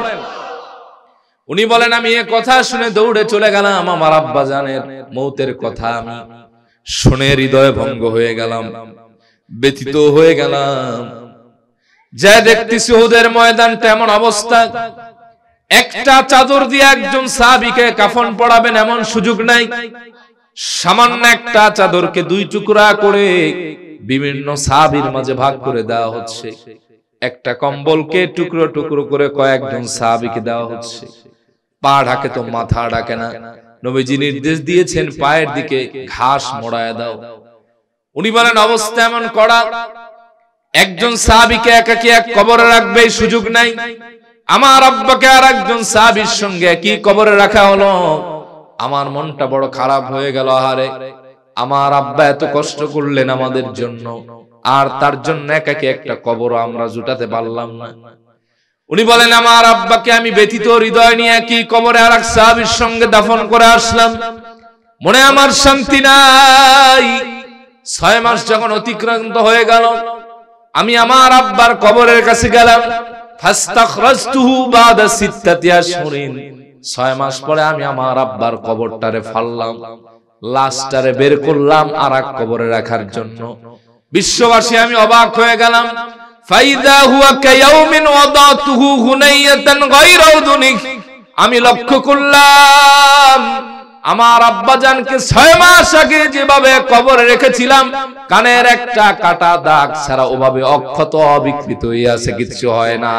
উনি বলেন, আমি এই কথা শুনে দৌড়ে চলে গেলাম। আমার আব্বাজানের মৌতের কথা আমি শুনে হৃদয় ভঙ্গ হয়ে গেলাম, ব্যথিত হয়ে গেলাম। যা দেখতেছি উহুদের ময়দানটা এমন অবস্থা, একটা চাদর দিয়ে একজন সাহাবীকে কাফন পড়াবেন এমন সুযোগ নাই। সামান্য একটা চাদরকে 2 টুকরা করে বিভিন্ন সাহাবীর মাঝে ভাগ করে দেওয়া হচ্ছে। একটা কম্বলকে টুকরো টুকরো করে কয়েকজন সাহাবীকে দেওয়া হচ্ছে। পা ঢাকে তো মাথা ঢাকে না। নবীজি নির্দেশ দিয়েছেন, পায়ের দিকে ঘাস মোড়ায় দাও। উনি বলেন, অবস্থা এমন কড়া, একজন সাহাবীকে একাকী এক কবরে রাখবে এই সুযোগ নাই। আমার আব্বাকে আর একজন সাহাবীর সঙ্গে একই কবরে রাখা হলো। আমার মনটা বড় খারাপ হয়ে গেল। আরে, আমার আব্বা এত কষ্ট করলেন আমাদের জন্য, আর তার জন্য একাকী একটা কবর আমরা জুটাতে পারলাম না। উনি বলেন, আমার আব্বাকে আমি ব্যথিত হৃদয় নিয়ে একই কবরে আর এক সাহাবীর সঙ্গে দাফন করে আসলাম। মনে আমার শান্তি নাই। 6 মাস যখন অতিক্রান্ত হয়ে গেল, আমি আমার আব্বার কবরের কাছে গেলাম। ফাস্তাখরাজতুহু বাদা 6 আশহুরিন, 6 মাস পরে আমি আমার আব্বার কবরটারে ফাললাম, লাশটারে বের করলাম আর এক কবরে রাখার জন্য। বিশ্ববাসী আমি অবাক হয়ে গেলাম। ফাইদা হুয়া কায়াউমিন ওয়াদাতুহু হুনাইয়াতান গায়রা উদুনিক, আমি লক্ষ্য করলাম আমার আব্বাজানকে 6 মাস আগে যেভাবে কবরে রেখেছিলাম, কানের একটা কাটা দাগ ছাড়া ওভাবে অক্ষত অবিকৃত হয়ে আছে, কিছু হয় না।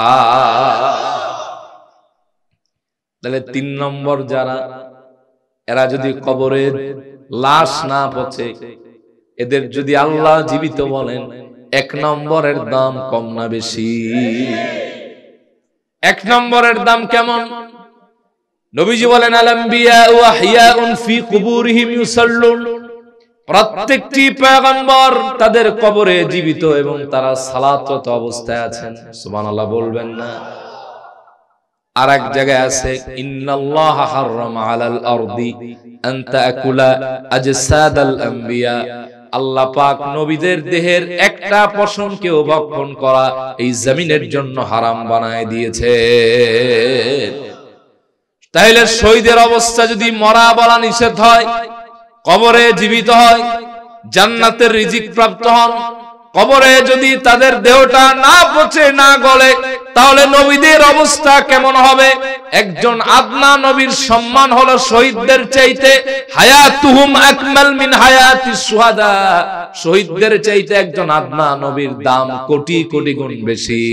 তাহলে 3 নম্বর যারা, এরা যদি কবরে লাশ না পচে, এদের যদি আল্লাহ জীবিত বলেন, 1 নম্বরের দাম কম না বেশি? 1 নম্বরের দাম কেমন? নবীজি বলেন, আল আম্বিয়া ওয়া হিয়াউন ফি কুবুরিহিম ইউসাল্লুন, প্রত্যেকটি পয়গম্বর তাদের কবরে জীবিত এবং তারা সালাতরত অবস্থায় আছেন। সুবহানাল্লাহ বলবেন না? আর এক জায়গায় আছে, ইন্নাল্লাহা হাররামা আলাল আরদি আন তাকুলা আজসাদাল আম্বিয়া, আল্লাহ পাক নবীদের দেহের একটা পশমকেও ভক্ষণ করা এই জমিনের জন্য হারাম বানায় দিয়েছে। তাইলে শহীদের অবস্থা যদি মরা বলা নিষেধ হয়, কবরে জীবিত হয়, জান্নাতের রিজিক প্রাপ্ত হন, কবরে যদি তাদের দেহটা না পচে না গলে, তাহলে নবীদের অবস্থা কেমন হবে? একজন আদনা নবীর সম্মান হলো শহীদদের চাইতে হায়াতুহুম আকমাল মিন হায়াতিস শুহাদা, শহীদদের চাইতে একজন আদনা নবীর দাম কোটি কোটি গুণ বেশি।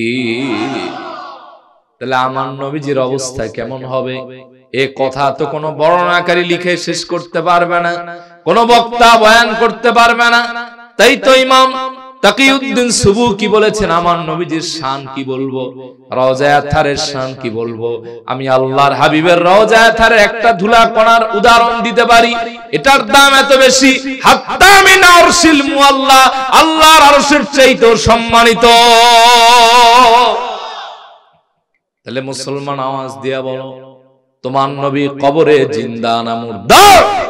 তাহলে আমার নবীজির অবস্থা কেমন হবে? এ কথা তো কোনো বর্ণনাকারী লিখে শেষ করতে পারবে না, কোনো বক্তা বয়ান করতে পারবে না। তাই তো ইমাম তাকিউদ্দিন সুবুকি বলেছেন, আমার নবীজির শান কি বলবো, রওজায়ে আতহারের শান কি বলবো। আমি আল্লাহর হাবিবের রওজায়ে আতহারের একটা ধুলা কণার উদাহরণ দিতে পারি, এটার দাম এত বেশি, হাত্তা মিন আরশিল মুআল্লা, আল্লাহর আরশের চাইতেও সম্মানিত। তাহলে মুসলমান আওয়াজ দিয়া বলো, তোমার নবী কবরে জিন্দা না মুর্দা?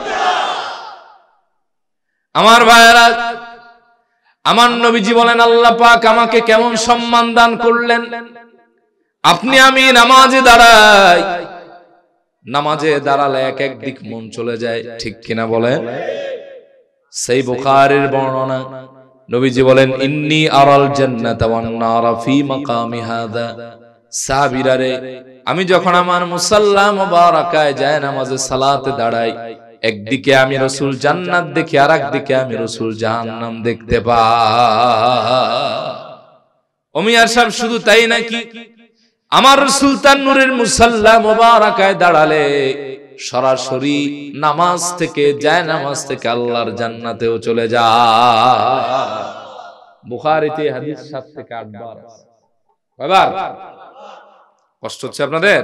আমার ভাইয়েরা, আমার নবীজি বলেন, আল্লাহ পাক আমাকে কেমন সম্মান দান করলেন। আপনি আমি নামাজে দাঁড়াই, নামাজে দাঁড়ালে এক এক দিক মন চলে যায়, ঠিক কিনা বলেন? সেই বুখারীর বর্ণনা, নবীজি বলেন, ইন্নী আরাল জান্নাতা ওয়ান নারা ফি মাকামি হাদা, সাহাবীরা রে, আমি যখন আমার মুসাল্লা মুবারাকায় যায় নামাজে সালাতে দাঁড়াই, একদিকে আমি রাসূল জান্নাত দেখি, আর একদিকে আমি রাসূল জাহান্নাম দেখতে পাই। ওমিয়ার সাহেব, শুধু তাই নাকি, আমার রাসূল তার নূরের মুসাল্লা মুবারাকায় দাঁড়ালে সরাসরি নামাজ থেকে, যায় নামাজ থেকে আল্লাহর জান্নাতেও চলে যায়। বুখারীতে হাদিস 7 থেকে 8 বার। কয়বার? কষ্ট হচ্ছে আপনাদের?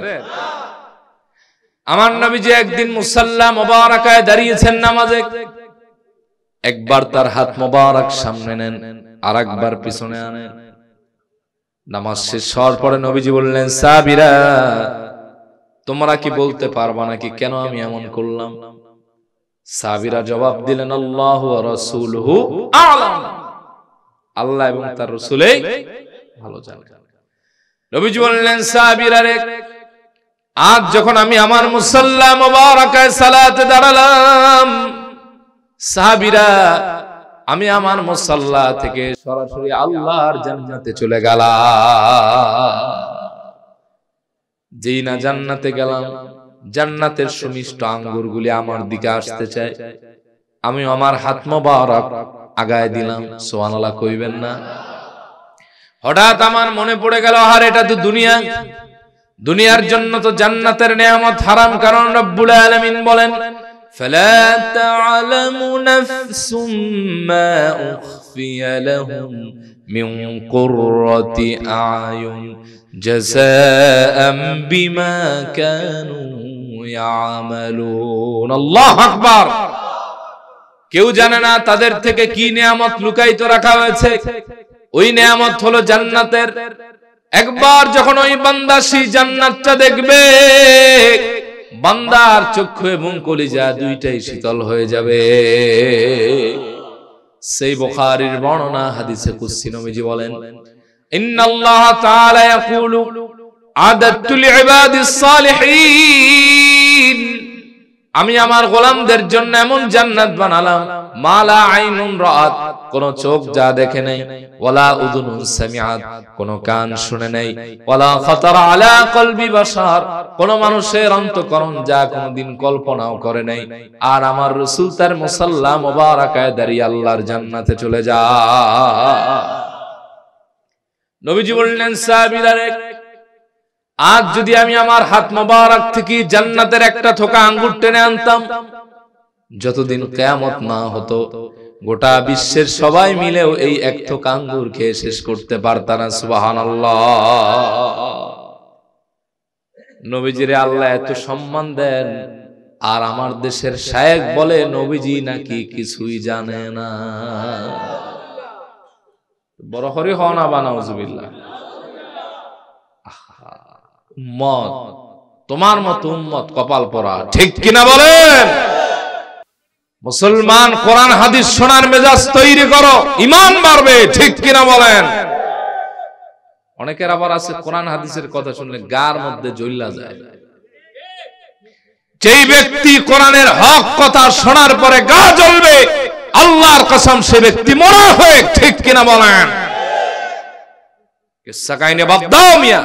আমার নবীজি একদিন মুসাল্লা মুবারাকায় দাঁড়িয়েছেন নামাজে, একবার তার হাত মুবারক সামনে নেন, আর একবার পিছনে আনেন। নামাজ শেষ হওয়ার পরে নবীজি বললেন, সাহাবীরা, তোমরা কি বলতে পারবা নাকি কেন আমি এমন করলাম? সাহাবীরা জবাব দিলেন, আল্লাহু ওয়া রাসূলুহু আ'লাম, আল্লাহ এবং তার রাসূলই ভালো জানেন। নবীজি বললেন, সাহাবীরা রে, আজ যখন আমি আমার মুসাল্লা মুবারাকায় সালাতে দাঁড়ালাম, সাহাবীরা, আমি আমার মুসাল্লা থেকে সরাসরি আল্লাহর জান্নাতে চলে গেলাম। যেই না জান্নাতে গেলাম, জান্নাতের সুমিষ্ট আঙ্গুরগুলি আমার দিকে আসতে চায়, আমি আমার হাত মোবারক আগায় দিলাম। সুবহানাল্লাহ কইবেন না? হঠাৎ আমার মনে পড়ে গেল, আর এটা তো দুনিয়া, দুনিয়ার জন্য তো জান্নাতের নিয়ামত হারাম, কারণ রব্বুল আলামিন বলেন, ফালা তা'লামু নাফসুম মা উখফিয়া লাহুম মিন কুররাতি আ'য়ুন জাযাআম বিমা কানু ইয়ামালুন। আল্লাহু আকবার। কেউ জানে না তাদের থেকে কি নিয়ামত লুকায়িত রাখা হয়েছে। ওই নিয়ামত হলো জান্নাতের। একবার যখন ওই বান্দা সেই জান্নাতটা দেখবে, বান্দার চক্ষু এবং কলিজা দুইটাই শীতল হয়ে যাবে। সেই বুখারীর বর্ণনা, হাদিসে কুদসি, নবীজি বলেন, ইন্নাল্লাহ তাআলা ইয়াকুলু আদাতু লিইবাদিস সালিহিন, আমি আমার গোলামদের জন্য এমন জান্নাত বানালাম মালা আইনুন রাআত, কোন চোখ যা দেখে নাই, ওয়ালা উযুনুন সামিআত, কোন কান শুনে নাই, ওয়ালা খাতারা আলা কলবি বাশার, কোন মানুষের অন্তঃকরণ যা কোনদিন কল্পনাও করে নাই। আর আমার রাসূল তার মুসাল্লা মুবারাকায় দাঁড়িয়ে আল্লাহর জান্নাতে চলে যায়। নবীজি বললেন সাহাবীরা, আজ যদি আমি আমার হাত মোবারক থেকে জান্নাতের একটা থোকা আঙ্গুর টেনে আনতাম, যতদিন কিয়ামত না হতো গোটা বিশ্বের সবাই মিলেও এই এক থোকা আঙ্গুর খেয়ে শেষ করতে পারত না। সুবহানাল্লাহ। নবীজিরে আল্লাহ এত সম্মান দেন, আর আমার দেশের শায়েখ বলে নবীজি নাকি কিছুই জানে না। বড় হরি হও না বা নাউজুবিল্লাহ। উম্মত, তোমার মত উম্মত কপাল পরা, ঠিক কিনা বলেন? মুসলমান কোরআন হাদিস শোনার মেজাজ তৈরি করো, ঈমান বাড়বে, ঠিক কিনা বলেন? অনেকের আবার আছে কোরআন হাদিসের কথা শুনলে গার মধ্যে জ্বলা যায়। যেই ব্যক্তি কোরআনের হক কথা শোনার পরে গা জ্বলবে, আল্লাহর কসম সে ব্যক্তি মুনাফিক, ঠিক কিনা বলেন? কিসসা কাহিনী বাদ দাও মিয়া,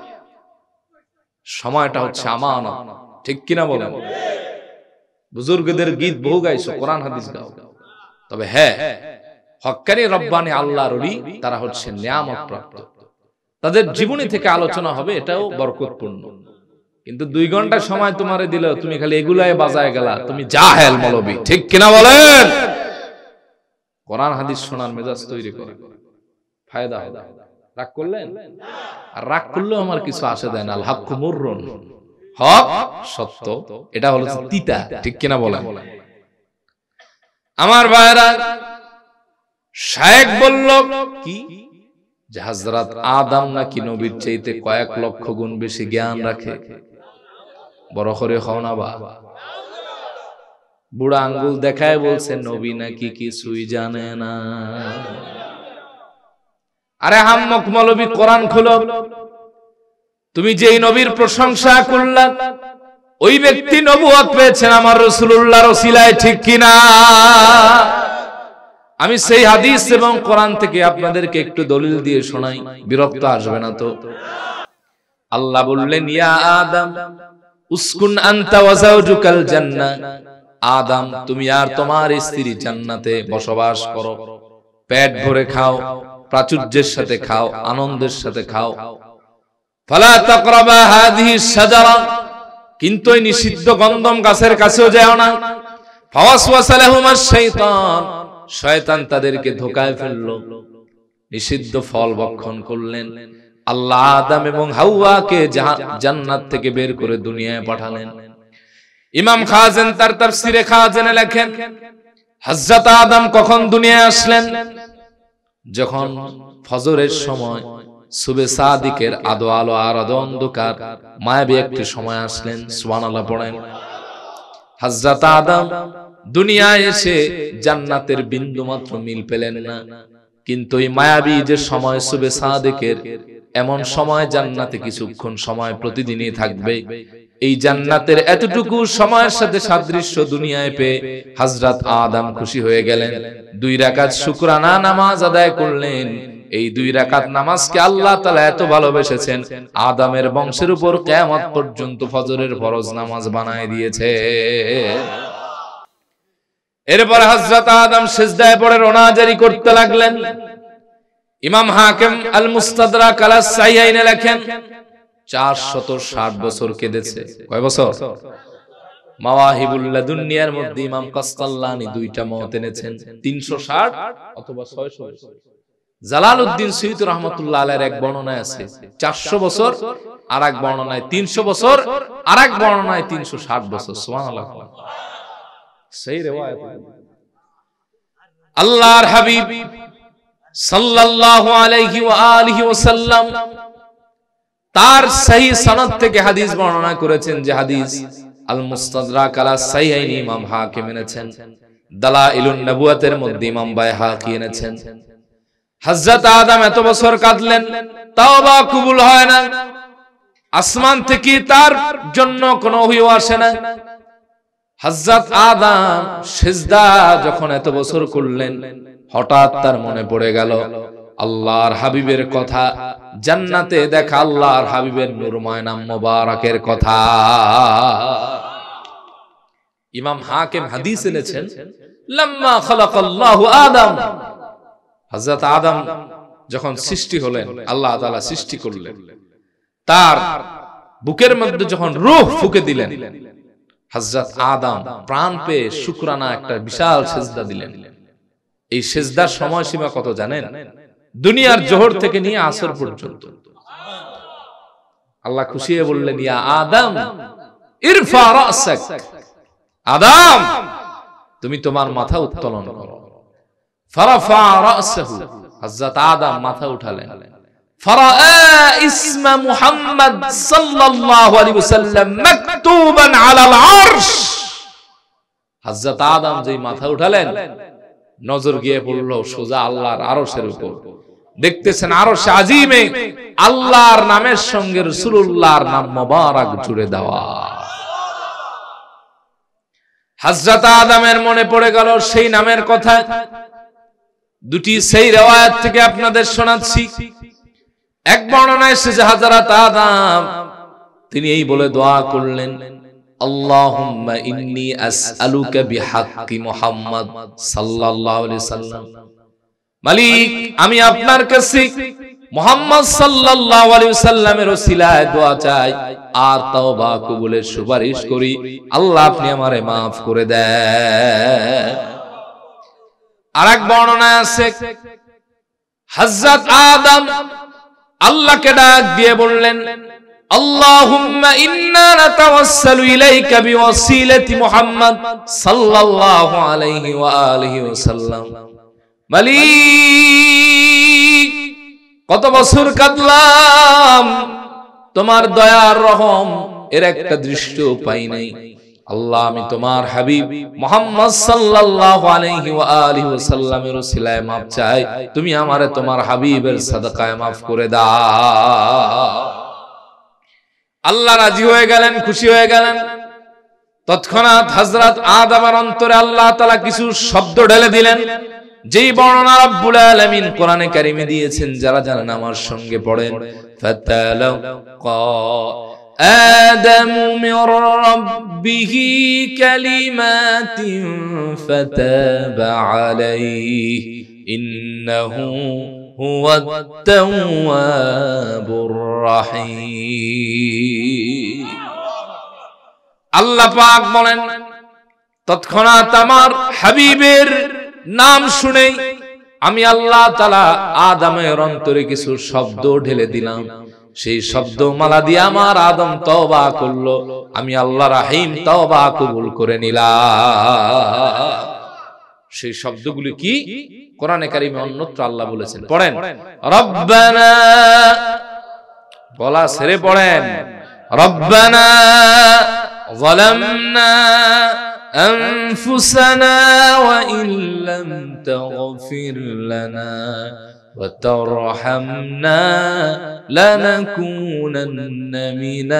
সময়টা হচ্ছে আমানত, ঠিক কিনা বলেন? বুজুর্গদের গীত বহু গাইছো, কোরআন হাদিস গাও, তবে হ্যাঁ, হক্কানি রব্বানি আল্লাহর ওলি তারা হচ্ছে নিয়ামত প্রাপ্ত, তাদের জীবনী থেকে আলোচনা হবে, এটাও বরকতপূর্ণ। কিন্তু 2 ঘন্টা সময় তোমারে দিল, তুমি খালি এগুলাই বাজায় গেলা, তুমি জাহেল মৌলবী, ঠিক কিনা বলেন? কোরআন হাদিস শোনার মেজাজ তৈরি করে, ফায়দা হয়। রাগ করলেন? আর রাগ করলেও আমার কিছু আসে দেয় না। আল হাক্কু মুররুন, হক সত্য, এটা হলো তিতা, ঠিক কিনা বলেন? আমার ভাইরা, শায়েখ বলল কি যে হযরত আদম নাকি নবীর চাইতে কয়েক লক্ষ গুণ বেশি জ্ঞান রাখে। বড় করে হও না বা। বুড়া আঙ্গুল দেখায় বলছে নবী নাকি কিছুই জানে না। আরে হাম্মক মৌলবী, কোরআন খুলো, তুমি যেই নবীর প্রশংসা করলা ওই ব্যক্তি নবুয়ত পেয়েছেন আমার রাসূলুল্লাহর ওসিলায়, ঠিক কিনা? আমি সেই হাদিস এবং কোরআন থেকে আপনাদেরকে একটু দলিল দিয়ে শোনাই, বিরক্ত আসবে না তো? আল্লাহ বললেন, ইয়া আদম উসকুন আনতা ওয়া যাওজুকাল জান্নাহ, আদম তুমি আর তোমার স্ত্রী জান্নাতে বসবাস করো, পেট ভরে খাও, প্রাচুর্যের সাথে খাও, আনন্দের সাথে খাও। ফালা তাকরাবা হাযিহি শাজারা, কিন্তু এই নিষিদ্ধ গন্ধম গাছের কাছেও যাও না। ফাওয়াসওয়াসা লাহুমাশ শাইতান, শয়তান তাদেরকে ধোঁকায় ফেললো, নিষিদ্ধ ফল ভক্ষণ করলেন। আল্লাহ আদম এবং হাওয়াকে জান্নাত থেকে বের করে দুনিয়ায় পাঠালেন। ইমাম খাজেন তার তাফসিরে খাজেনে লেখেন, হযরত আদম কখন দুনিয়ায় আসলেন? যখন ফজরের সময়, সুবে সাদিকের আদো আলো আর আদো অন্ধকার, মায়াবী একটি সময় আসলেন। সুবহানাল্লাহ পড়েন। হযরত আদম দুনিয়ায় এসে জান্নাতের বিন্দু মাত্র মিল পেলেন না, কিন্তু এই মায়াবী যে সময় সুবে সাদিকের, এমন সময় জান্নাতে কিছুক্ষণ সময় প্রতিদিনই থাকবে। এই জান্নাতের এতটুকু সময়ের সাথে সাদৃশ্য দুনিয়ায় পেয়ে হযরত আদম খুশি হয়ে গেলেন। 2 রাকাত শুকরানা নামাজ আদায় করলেন। এই 2 রাকাত নামাজকে আল্লাহ তাআলা এত ভালোবেসেছেন, আদমের বংশের উপর কিয়ামত পর্যন্ত ফজরের ফরজ নামাজ বানায় দিয়েছে। এরপর হযরত আদম সিজদায় পড়ে রোনাজারি করতে লাগলেন। ইমাম হাকিম আল মুস্তাদরাক আলা সাহিহাইনে লেখেন 460 বছর কেঁদেছে। কয় বছর? মাওয়াহিবুল লাদুনিয়ার মধ্যে ইমাম কাসকাল্লানি 2টা মত এনেছেন, 360 অথবা 600। জালালউদ্দিন সুয়ুতী রাহমাতুল্লাহ আলাইহির এক বর্ণনায় আছে 400 বছর, আর এক বর্ণনায় 300 বছর, আর এক বর্ণনায় 360 বছর। সুবহানাল্লাহ। সেই রিওয়ায়াত আল্লাহর হাবিব সাল্লাল্লাহু আলাইহি ওয়া আলিহি ওয়াসাল্লাম তার সহিহ সনদ থেকে হাদিস বর্ণনা করেছেন, যে হাদিস আল মুস্তাদরাক আলা সাহিহাইন ইমাম হাকিম এনেছেন, দালাইলুন নবুওয়াতের মধ্যে ইমাম বাইহাকি এনেছেন। হযরত আদম এত বছর কাঁদলেন, তাওবা কবুল হয় না, আসমান থেকে তার জন্য কোনো ওহী আসে না। হযরত আদম সিজদা যখন এত বছর করলেন, হঠাৎ তার মনে পড়ে গেল আল্লাহর হাবিবের কথা, জান্নাতে দেখা আল্লাহর হাবিবের নূরময় নাম মোবারকের কথা। ইমাম হাকিম হাদিস এনেছেন, লাম্মা খালাকাল্লাহু আদম, হযরত আদম যখন সৃষ্টি হলেন, আল্লাহ তাআলা সৃষ্টি করলেন, তার বুকের মধ্যে যখন রূহ ফুঁকে দিলেন, হযরত আদম প্রাণ পেয়ে শুকরানা একটা বিশাল সিজদা দিলেন। এই সিজদার সময়সীমা কত জানেন? দুনিয়ার জোহর থেকে নিয়ে আসর পর্যন্ত। আল্লাহ খুশি হয়ে বললেন, ইয়া আদম ইরফা রাসাক, আদম তুমি তোমার মাথা উত্তোলন করো। ফারাফা রাসাহু, হযরত আদম মাথা উঠালেন। ফারাআ ইসমা মুহাম্মদ সাল্লাল্লাহু আলাইহি ওয়াসাল্লাম মাকতুবান আলাল আরশ, হযরত আদম যেই মাথা উঠালেন, নজর গিয়ে পড়ল সোজা আল্লাহর আরশের উপর। দেখতেছেন আরশ আজিমে আল্লাহর নামের সঙ্গে রাসূলুল্লাহর নাম মোবারক জুড়ে দেওয়া। হযরত আদমের মনে পড়ে গেল সেই নামের কথা। দুটি সেই riwayat থেকে আপনাদের শোনাচ্ছি। এক বর্ণনায় এসেছে হযরত আদম তিনি এই বলে দোয়া করলেন, আল্লাহুম্মা ইন্নী আসআলুকা বিহাক্কি মুহাম্মদ সাল্লাল্লাহু আলাইহি সাল্লাম, মালিক আমি আপনার কাছে মুহাম্মদ সাল্লাল্লাহু আলাইহি সাল্লামের ওসিলায় দোয়া চাই আর তওবা কবুলের সুপারিশ করি, আল্লাহ আপনি আমারে maaf করে দেন। আরেক বর্ণনায় আছে হযরত আদম আল্লাহকে ডাক দিয়ে বললেন, আল্লাহুম্মা ইন্না নাতাওয়াসসালু ইলাইকা বিওয়াসিলাতি মুহাম্মদ সাল্লাল্লাহু আলাইহি ওয়া আলিহি ওয়াসাল্লাম, মালিক কত বছর কাঁদলাম, তোমার দয়ার রহম এর একটা দৃশ্য পাই নাই। আল্লাহ আমি তোমার হাবিব মুহাম্মদ সাল্লাল্লাহু আলাইহি ওয়া আলিহি ওয়াসাল্লামের ওসিলায় maaf চাই, তুমি আমারে তোমার হাবিবের সাদাকায় maaf করে দাও। আল্লাহ রাজি হয়ে গেলেন, খুশি হয়ে গেলেন। তৎক্ষণাৎ হযরত আদমের অন্তরে আল্লাহ তাআলা কিছু শব্দ ঢেলে দিলেন, যেই বর্ণনা রব্বুল আলামিন কোরআনে কারিমে দিয়েছেন, যারা জানেন আমার সঙ্গে পড়েন। ফাতালাক্কা আদামু মির রাব্বিহি কালিমাতিন ফাতাবা আলাইহি ইন্নাহু হুয়াত তাওয়াবুর রাহিম। আল্লাহ পাক বলেন, তৎক্ষণাৎ আমার হাবিবের নাম শুনে আমি আল্লাহ তাআলা আদমের অন্তরে কিছু শব্দ ঢেলে দিলাম। সেই শব্দ মালা দিয়ে আমার আদম তওবা করলো, আমি আল্লাহ রাহিম তওবা কবুল করে নিলাম। সেই শব্দগুলি কি? কোরআনে কারিমে অন্যত্র আল্লাহ বলেছেন, পড়েন রব্বানা, বলা ছেড়ে পড়েন রব্বানা যালামনা أنفسنا وإن لم تغفر لنا وترحمنا لنكونن من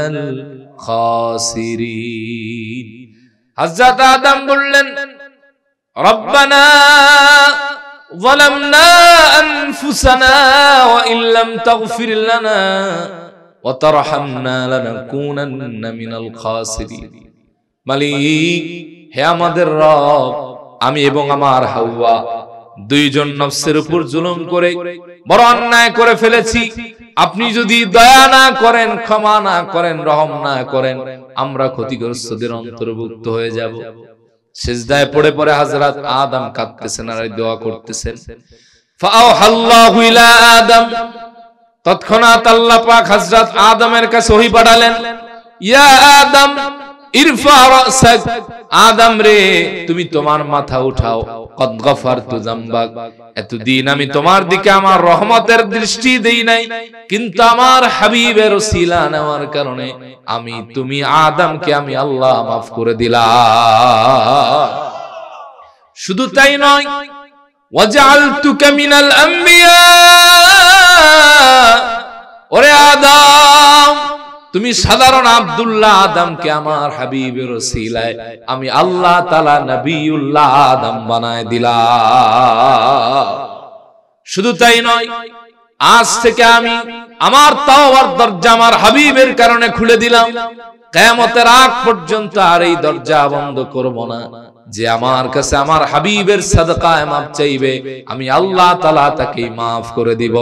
الخاسرين। হযরত আদম বললেন, রব্বানা যালামনা আনফুসানা ওয়া ইন লাম তাগফির লানা ওয়া তারহামনা লানাকুনান্না মিনাল খাসিরিন। মালিক হে আমাদের রব, আমি এবং আমার হাওয়া দুইজন নফসের উপর জুলুম করে বড় অন্যায় করে ফেলেছি। আপনি যদি দয়া না করেন, ক্ষমা না করেন, রহম না করেন, আমরা ক্ষতিগ্রস্তদের অন্তর্ভুক্ত হয়ে যাব। সিজদায় পড়ে পড়ে হযরত আদম কাঁদতেছেন আর দোয়া করতেছেন। ফাআওহাল্লাহু ইলা আদম, তৎক্ষণাৎ আল্লাহ পাক হযরত আদমের কাছে ওহী পাঠালেন, ইয়া আদম ইরফা রাসাক, আদম রে তুমি তোমার মাথা উঠাও। কদ গফারতু যামবাক, এতদিন আমি তোমার দিকে আমার রহমতের দৃষ্টি দেই নাই, কিন্তু আমার হাবিবের ওসিলা নেওয়ার কারণে আমি তুমি আদমকে আমি আল্লাহ maaf করে দিলাম। শুধু তাই নয়, ওয়াজআলতুকা মিনাল আম্বিয়া, ওরে আদম তুমি সাধারণ আব্দুল্লাহ আদমকে আমার হাবিবের ওসিলায় আমি আল্লাহ তাআলা নবিউল্লাহ আদম বানায় দিলাম। শুধু তাই নয়, আজ থেকে আমি আমার তাওবার দরজা আমার হাবিবের কারণে খুলে দিলাম। কিয়ামতের আগ পর্যন্ত আর এই দরজা বন্ধ করব না। যে আমার কাছে আমার হাবিবের সাদকায় মাফ চাইবে, আমি আল্লাহ তাআলা তাকে মাফ করে দিব।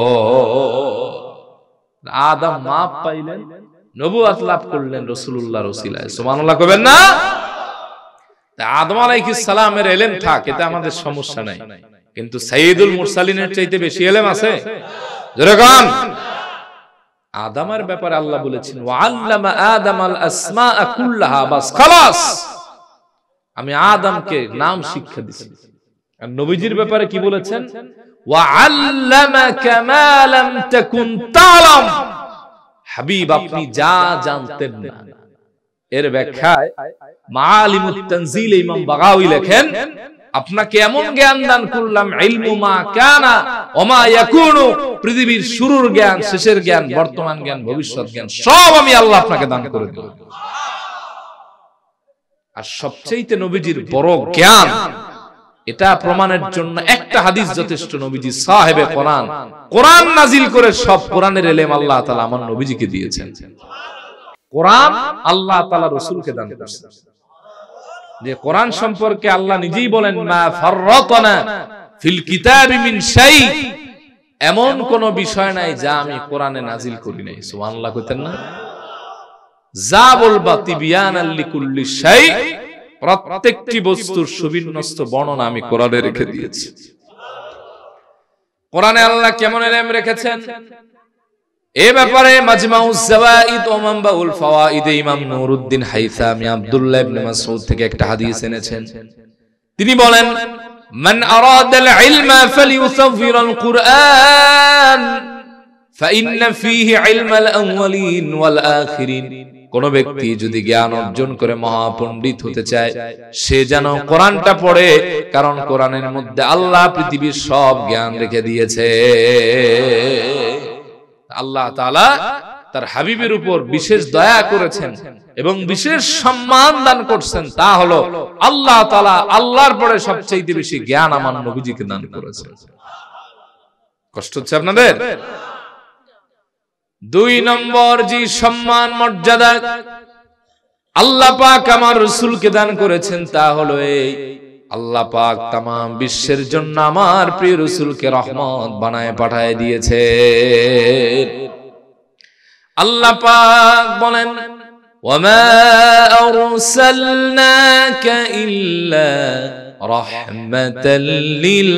আদম মাফ পাইলেন, নবুয়ত লাভ করলেন রাসূলুল্লাহর ওসিলায়। সুবহানাল্লাহ কইবেন না? আদম আলাইহিস সালামের ইলম থাক, এতে আমাদের সমস্যা নাই, কিন্তু সাইয়্যিদুল মুরসালিনের চাইতে বেশি ইলম আছে। জোরে কোন? আদমের ব্যাপারে আল্লাহ বলেছেন ওয়া আল্লামা আদামাল আসমাআ কুল্লাহা, বাস খালাস, আমি আদমকে নাম শিক্ষা দিয়েছি। আর নবীজির ব্যাপারে কি বলেছেন? ওয়া আল্লামাকা মা লাম তাকুন তা'লাম, হাবিব আপনি যা জানতেন না। এর ব্যাখ্যায় মাআলিমুত তানজিল ইমাম বাগাওয়ী লেখেন, আপনাকে এমন জ্ঞান দান করলাম, ইলমু মা কানা ওয়া মা ইয়াকুনু, পৃথিবীর শুরুর জ্ঞান, শেষের জ্ঞান, বর্তমান জ্ঞান, ভবিষ্যৎ জ্ঞান সব আমি আল্লাহ আপনাকে দান করে দিলাম। আর সবচেয়ে নবীজির বড় জ্ঞান, এটা প্রমাণের জন্য একটা হাদিস যথেষ্ট। নবীজি সাহেবে কোরআন, কোরআন নাজিল করে সব কোরআনের ইলম আল্লাহ তাআলা আমার নবীজিকে দিয়েছেন। কোরআন আল্লাহ তাআলা রাসূলকে দান করেছেন। যে কোরআন সম্পর্কে আল্লাহ নিজেই বলেন মা ফাররাতনা ফিল কিতাবি মিন শাই, এমন কোন বিষয় নাই যা আমি কোরআনে নাজিল করি নাই। সুবহানাল্লাহ কইতেন না? যা বলবা তিবিয়ানাল লিকুল্লি শাই, প্রত্যেকটি বস্তুর সুবিন্যস্ত বর্ণনা আমি কোরআনে রেখে দিয়েছি। কোরআনে আল্লাহ কেমন ইলম রেখেছেন এই ব্যাপারে মাজমাউজ জাওয়াইদ ও মানবাউল ফাওয়াইদ ইমাম নুরউদ্দিন হাইসামি আব্দুল্লাহ ইবনে মাসউদ থেকে একটা হাদিস এনেছেন। তিনি বলেন মান আরাদাল ইলমা ফালিউসাফিরাল কুরআন ফাইন্না ফীহি ইলমাল আউয়ালিন ওয়াল আখিরিন, কোন ব্যক্তি যদি জ্ঞান অর্জন করে মহাপণ্ডিত হতে চায়, সে যেন কোরআনটা পড়ে, কারণ কোরআনের মধ্যে আল্লাহ পৃথিবীর সব জ্ঞান রেখে দিয়েছে। আল্লাহ তাআলা তার হাবিবের উপর বিশেষ দয়া করেছেন এবং বিশেষ সম্মান দান করছেন, তা হলো আল্লাহ তাআলা আল্লাহর পরে সবচেয়ে বেশি জ্ঞান আমার নবীজিকে দান করেছেন। কষ্ট হচ্ছে আপনাদের? দুই নম্বর যে সম্মান মর্যাদা আল্লাহ পাক আমার রাসূলকে দান করেছেন, তা হলো এই, আল্লাহ পাক तमाम বিশ্বের জন্য আমার প্রিয় রাসূলকে রহমত বানায় পাঠিয়ে দিয়েছে। আল্লাহ পাক বলেন ওয়ামা আরসালনাকা ইল্লা রাহমাতাল লিল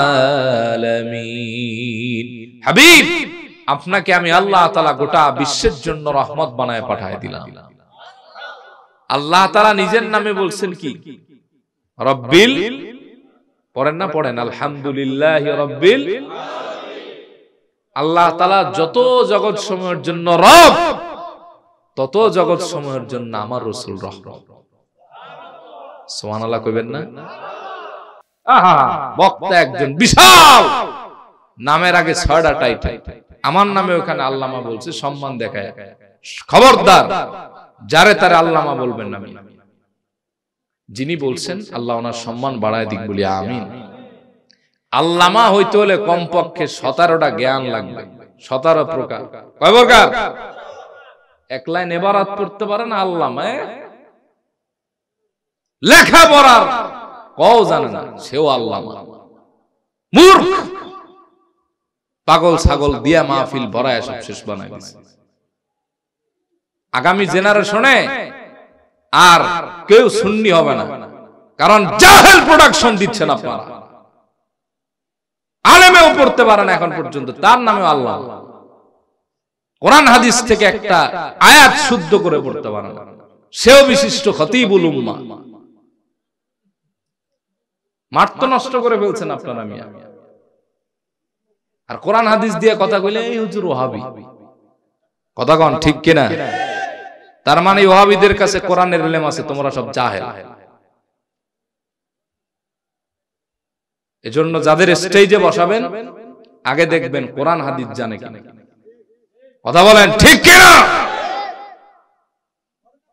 আলামিন, হাবিব আপনাকে আমি আল্লাহ তাআলা গোটা বিশ্বের জন্য রহমত বানায় পাঠিয়ে দিলাম। আল্লাহ তাআলা নিজের নামে বলছেন কি? রব্বিল, পড়েন না? পড়েন আলহামদুলিল্লাহি রাব্বিল আলামিন। আল্লাহ তাআলা যত জগৎ সমূহের জন্য রব, তত জগৎ সমূহের জন্য আমার রাসূল রহমত। সুবহানাল্লাহ কইবেন না? আহা, বক্তা একজন বিশাল, নামের আগে 6টা টাইটেল, আমার নামে ওখানে আল্লামা বলছে, সম্মান দেখায়। খবরদার যারে তারে আল্লামা বলবেন না। যিনি বলছেন আল্লাহ ওনার সম্মান বাড়ায় দিক বলি আমিন। আল্লামা হইতে হলে কমপক্ষে 17টা জ্ঞান লাগবে, 17 প্রকার। কয় প্রকার? এক লাইন ইবারত পড়তে পারেন আল্লামা, লেখা পড়ার কও জানে না, সেও আল্লামা। মূর্খ পাগল ছাগল দিয়া মাহফিল ভরায় সব শেষ বানায় দিছে। আগামী জেনারেশনে আর কেউ সুন্নি হবে না, কারণ জাহেল প্রোডাকশন দিচ্ছেন আপনারা। আলেমেও পড়তে পারেন এখন পর্যন্ত, তার নামে আল্লাহ। কোরআন হাদিস থেকে একটা আয়াত শুদ্ধ করে পড়তে পারেন, সেও বিশিষ্ট খতিবুল উম্মাহ। মাঠ তো নষ্ট করে ফেলছেন আপনারা। মিয়া আর কোরআন হাদিস দিয়ে কথা কইলে এই হুজুর ওয়াহাবি, কথা কোন ঠিক কিনা? তার মানে ওয়াহাবিদের কাছে কোরআনের ইলম আছে, তোমরা সব জাহেল। এজন্য যাদের স্টেজে বসাবেন আগে দেখবেন কোরআন হাদিস জানে কিনা। কথা বলেন ঠিক কিনা?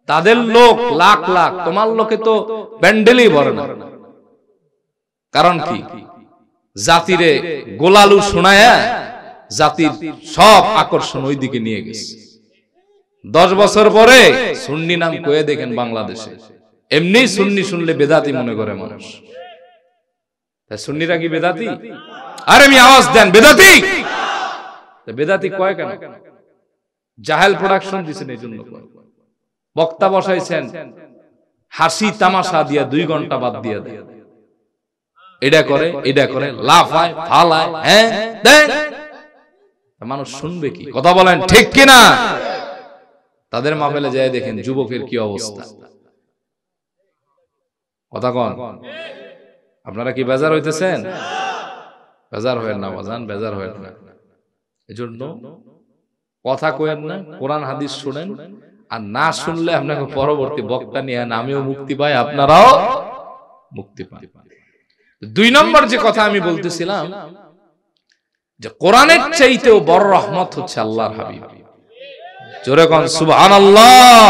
তাদের লোক লাখ লাখ, তোমার লোকে তো প্যান্ডেলই ভরে না। কারণ কি? জাতিরে গোলালু শোনায়া জাতির সব আকর্ষণ ওই দিকে নিয়ে গেছে। 10 বছর পরে সুন্নি নাম কয়ে দেখেন বাংলাদেশে, এমনি সুন্নি শুনলে বেদাতি মনে করে মানুষ। তাই সুন্নিরা কি বেদাতি? আরে আমি আওয়াজ দেন বেদাতি। বেদাতি কয় কেন? জাহেল প্রোডাকশন দিচ্ছেন, এই জন্য বক্তা বসাইছেন হাসি তামাশা দিয়া 2 ঘন্টা বাদ দিয়া দেয়। এটা করে লাফায় ফালায়, হ্যাঁ দেন, মানুষ শুনবে কি? কথা বলেন ঠিক কিনা? তাদের মাহফিলে যায় দেখেন যুবকের কি অবস্থা। কথা কন, আপনারা কি বেজার হইতেছেন? বেজার হয়েন না বাজান, বেজার হয়েন না। এজন্য কথা কয়েন না, কোরআন হাদিস শুনেন, আর না শুনলে আপনাকে পরবর্তী বক্তা নিয়ে আমিও মুক্তি পাই, আপনারাও মুক্তি পান। 2 নম্বর যে কথা আমি বলতেছিলাম, যে কোরআনের চাইতেও বড় রহমত হচ্ছে আল্লাহর হাবিব। জোরে কোন সুবহানাল্লাহ।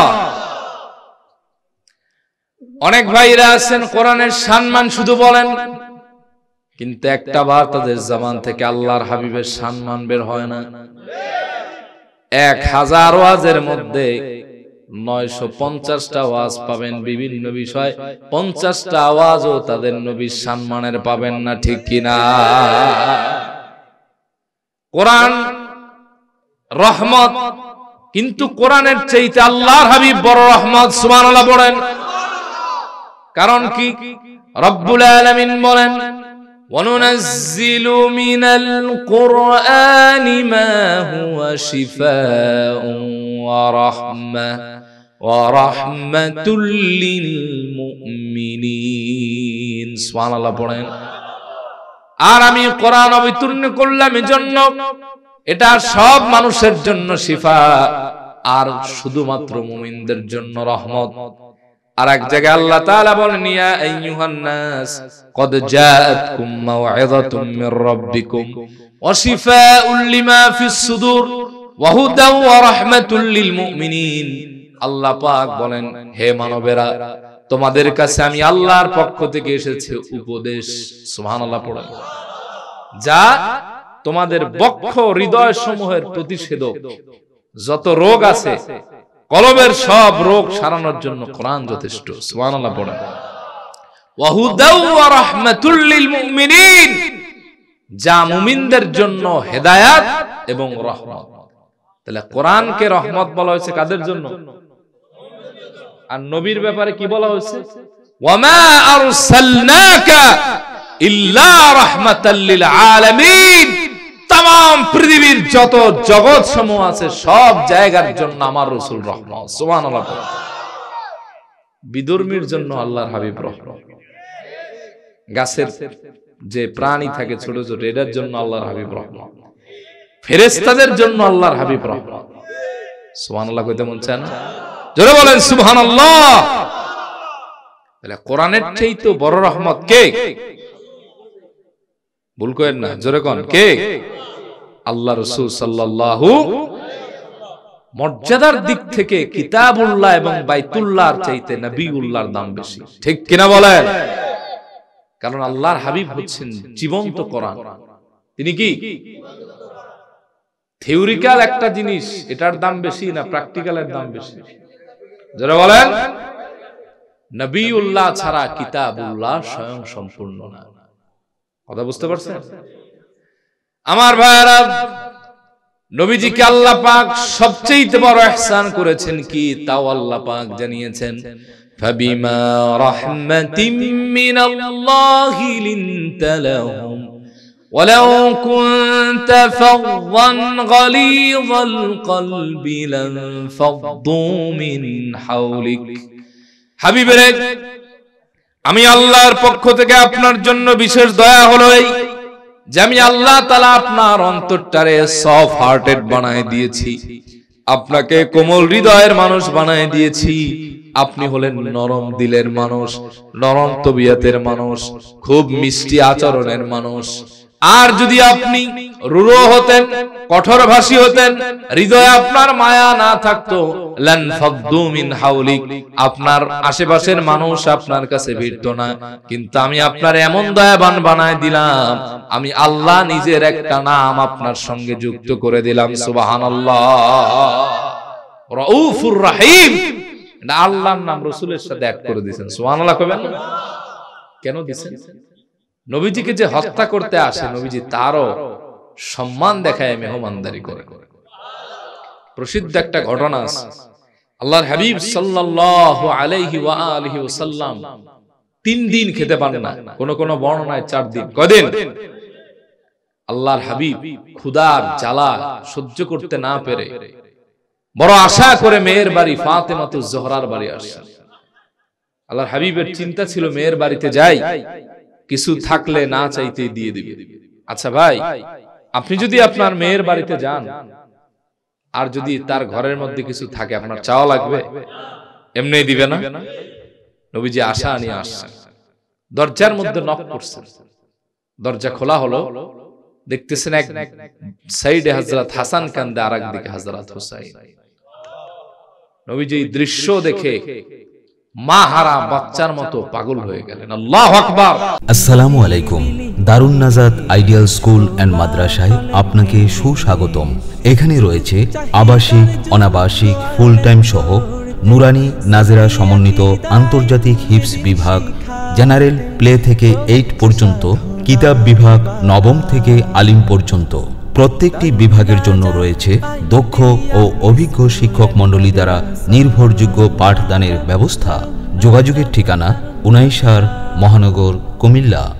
অনেক ভাইরা আছেন কোরআনের সম্মান শুধু বলেন, কিন্তু একটা বার তাদের জবান থেকে আল্লাহর হাবিবের সম্মান বের হয় না। 1000 ওয়াজের মধ্যে 950টা ওয়াজ পাবেন বিভিন্ন বিষয়, 50টা আওয়াজও তাদের নবীর সম্মানের পাবেন না, ঠিক কিনা? কোরআন রহমত, কিন্তু কোরআনের চাইতে আল্লাহর হাবিব বড় রহমত। সুবহানাল্লাহ বলেন। কারণ কি? রব্বুল আলামিন বলেন, وَنُنَزِّلُ مِنَ الْقُرْآنِ مَا هُوَ شِفَاءٌ وَرَحْمَةٌ لِّلْمُؤْمِنِينَ। সুবহানাল্লাহ পড়েন। আর আমি কোরআন অবতীর্ণ করলাম এজন্য এটা সব মানুষের জন্য শিফা, আর শুধুমাত্র মুমিনদের জন্য রহমত। আর এক জায়গায় আল্লাহ তাআলা বলেন, ইয়া আইয়ুহান নাস ক্বাদ জাআতকুম মাউইযাতুম মির রাব্বিকুম ওয়া শিফাউল লিমা ফিস সুদুর ওয়া হুদাও ওয়া রাহমাতুল লিল মুমিনিন। আল্লাহ পাক বলেন, হে মানবেরা, তোমাদের কাছে আমি আল্লাহর পক্ষ থেকে এসেছে উপদেশ। সুবহানাল্লাহ পড়েন। যা তোমাদের বক্ষ হৃদয় সমূহের প্রতিষেধক। যত রোগ আছে, কলবের সব রোগ সারানোর জন্য কোরআন যথেষ্ট। সুবহানাল্লাহ পড়েন। ওয়া হুদাও ওয়া রাহমাতুল লিল মুমিনিন, যা মুমিনদের জন্য হেদায়েত এবং রহমত। তাহলে কোরআনকে রহমত বলা হয়েছে কাদের জন্য? আর নবীর ব্যাপারে কি বলা হয়েছে? ওয়া মা আরসালনাকা ইল্লা রাহমাতাল লিল আলামিন। तमाम পৃথিবীর যত জগৎ সমূহ আছে সব জায়গার জন্য আমার রাসূল রহমত। সুবহানাল্লাহ। বিধর্মীর জন্য আল্লাহর হাবিব রহমত। গাছের যে প্রাণী থাকে ছোট ছোট, এটার জন্য আল্লাহর হাবিব রহমত। ফেরেশতাদের জন্য আল্লাহর হাবিব রহমত। সুবহানাল্লাহ কইতে মন চায় না? জোরে বলেন সুবহানাল্লাহ। তাহলে কোরআনের চাইতে বড় রহমত কে? ভুল করেন না, জোরে কোন কে? আল্লাহ রাসূল সাল্লাল্লাহু। মর্যাদার দিক থেকে কিতাবুল্লাহ এবং বাইতুল্লাহর চাইতে নবিউল্লাহর দাম বেশি, ঠিক কিনা বলেন? কারণ আল্লাহর হাবিব হচ্ছেন জীবন্ত কোরআন। তিনি কি থিওরিক্যাল একটা জিনিস, এটার দাম বেশি না প্র্যাকটিক্যালের দাম বেশি? যারা বলেন নবিউল্লাহ ছাড়া কিতাবুল্লাহ স্বয়ং সম্পূর্ণ না। কথা বুঝতে পারছেন আমার ভাইরা? নবীজিকে আল্লাহ পাক সবচেয়ে বড় ইহসান করেছেন কি, তাও আল্লাহ পাক জানিয়েছেন, ফাবিমা রাহমাতিম মিনাল্লাহি লিনতা লাহুম ওয়ালাউ কুনতা ফাযযান গালিযাল কলবি লানফাদ্দু মিন হাওলিক। হাবিবেরে, আমি আল্লাহর পক্ষ থেকে আপনার জন্য বিশেষ দয়া হলো এই যে আমি আল্লাহ তাআলা আপনার অন্তরটারে সফট হার্টেড বানায় দিয়েছি, আপনাকে কোমল হৃদয়ের মানুষ বানায় দিয়েছি। আপনি হলেন নরম দিলের মানুষ, নরম তবিয়তের মানুষ, খুব মিষ্টি আচরণের মানুষ। আর যদি আপনি রূঢ় হতেন, কঠোরভাষী হতেন, হৃদয়ে আপনার মায়া না থাকতো, লান ফাদ্দু মিন হাওলিক, আপনার আশেপাশের মানুষ আপনার কাছে ভিড়তো না। কিন্তু আমি আপনার এমন দয়াবান বানায় দিলাম, আমি আল্লাহ নিজের একটা নাম আপনার সঙ্গে যুক্ত করে দিলাম। সুবহানাল্লাহ। রাউফুর রহিম, এটা আল্লাহর নাম রাসূলের সাথে এক করে দিয়েছেন। সুবহানাল্লাহ কবেন না? কেন দিয়েছেন? নবীজিকে যে হত্যা করতে আসে, নবীজি তারও সম্মান দেখায় মেহমানদারি করে। প্রসিদ্ধ একটা ঘটনা আছে, আল্লাহর হাবিব সাল্লাল্লাহু আলাইহি ওয়া আলিহি ওয়াসাল্লাম 3 দিন খেতে পারেন না, কোন কোন বর্ণনায় 4 দিন। কদিন? আল্লাহর হাবিব ক্ষুধার জ্বালা সহ্য করতে না পেরে বড় আশা করে মেয়ের বাড়ি ফাতেমাতুজ জোহরার বাড়ি আসেন। আল্লাহর হাবিবের চিন্তা ছিল মেয়ের বাড়িতে যাই, কিছু থাকলে না চাইতে দিয়ে দিবে। আচ্ছা ভাই, আপনি যদি আপনার মেয়ের বাড়িতে যান আর যদি তার ঘরের মধ্যে কিছু থাকে, আপনার চাওয়া লাগবে? এমনি দিবে না? নবীজি আশা নিয়ে আসছেন, দরজার মধ্যে নক করছেন, দরজা খোলা হলো, দেখতেছেন এক সাইডে হযরত হাসান কান্দে, আর একদিকে হযরত হুসাইন। নবীজি এই দৃশ্য দেখে মা হারা বাচ্চার মতো পাগল হয়ে গেলেন। আল্লাহু আকবার। আসসালামু আলাইকুম। দারুন নাজাত আইডিয়াল স্কুল অ্যান্ড মাদ্রাসায় আপনাকে সুস্বাগতম। এখানে রয়েছে আবাসিক, অনাবাসিক, ফুল টাইম সহ নুরানি নাজেরা সমন্বিত আন্তর্জাতিক হিফজ বিভাগ, জেনারেল প্লে থেকে 8 পর্যন্ত, কিতাব বিভাগ নবম থেকে আলিম পর্যন্ত। প্রত্যেকটি বিভাগের জন্য রয়েছে দক্ষ ও অভিজ্ঞ শিক্ষক মণ্ডলী দ্বারা নির্ভরযোগ্য পাঠদানের ব্যবস্থা। যোগাযোগের ঠিকানা 19 মহানগর, কুমিল্লা।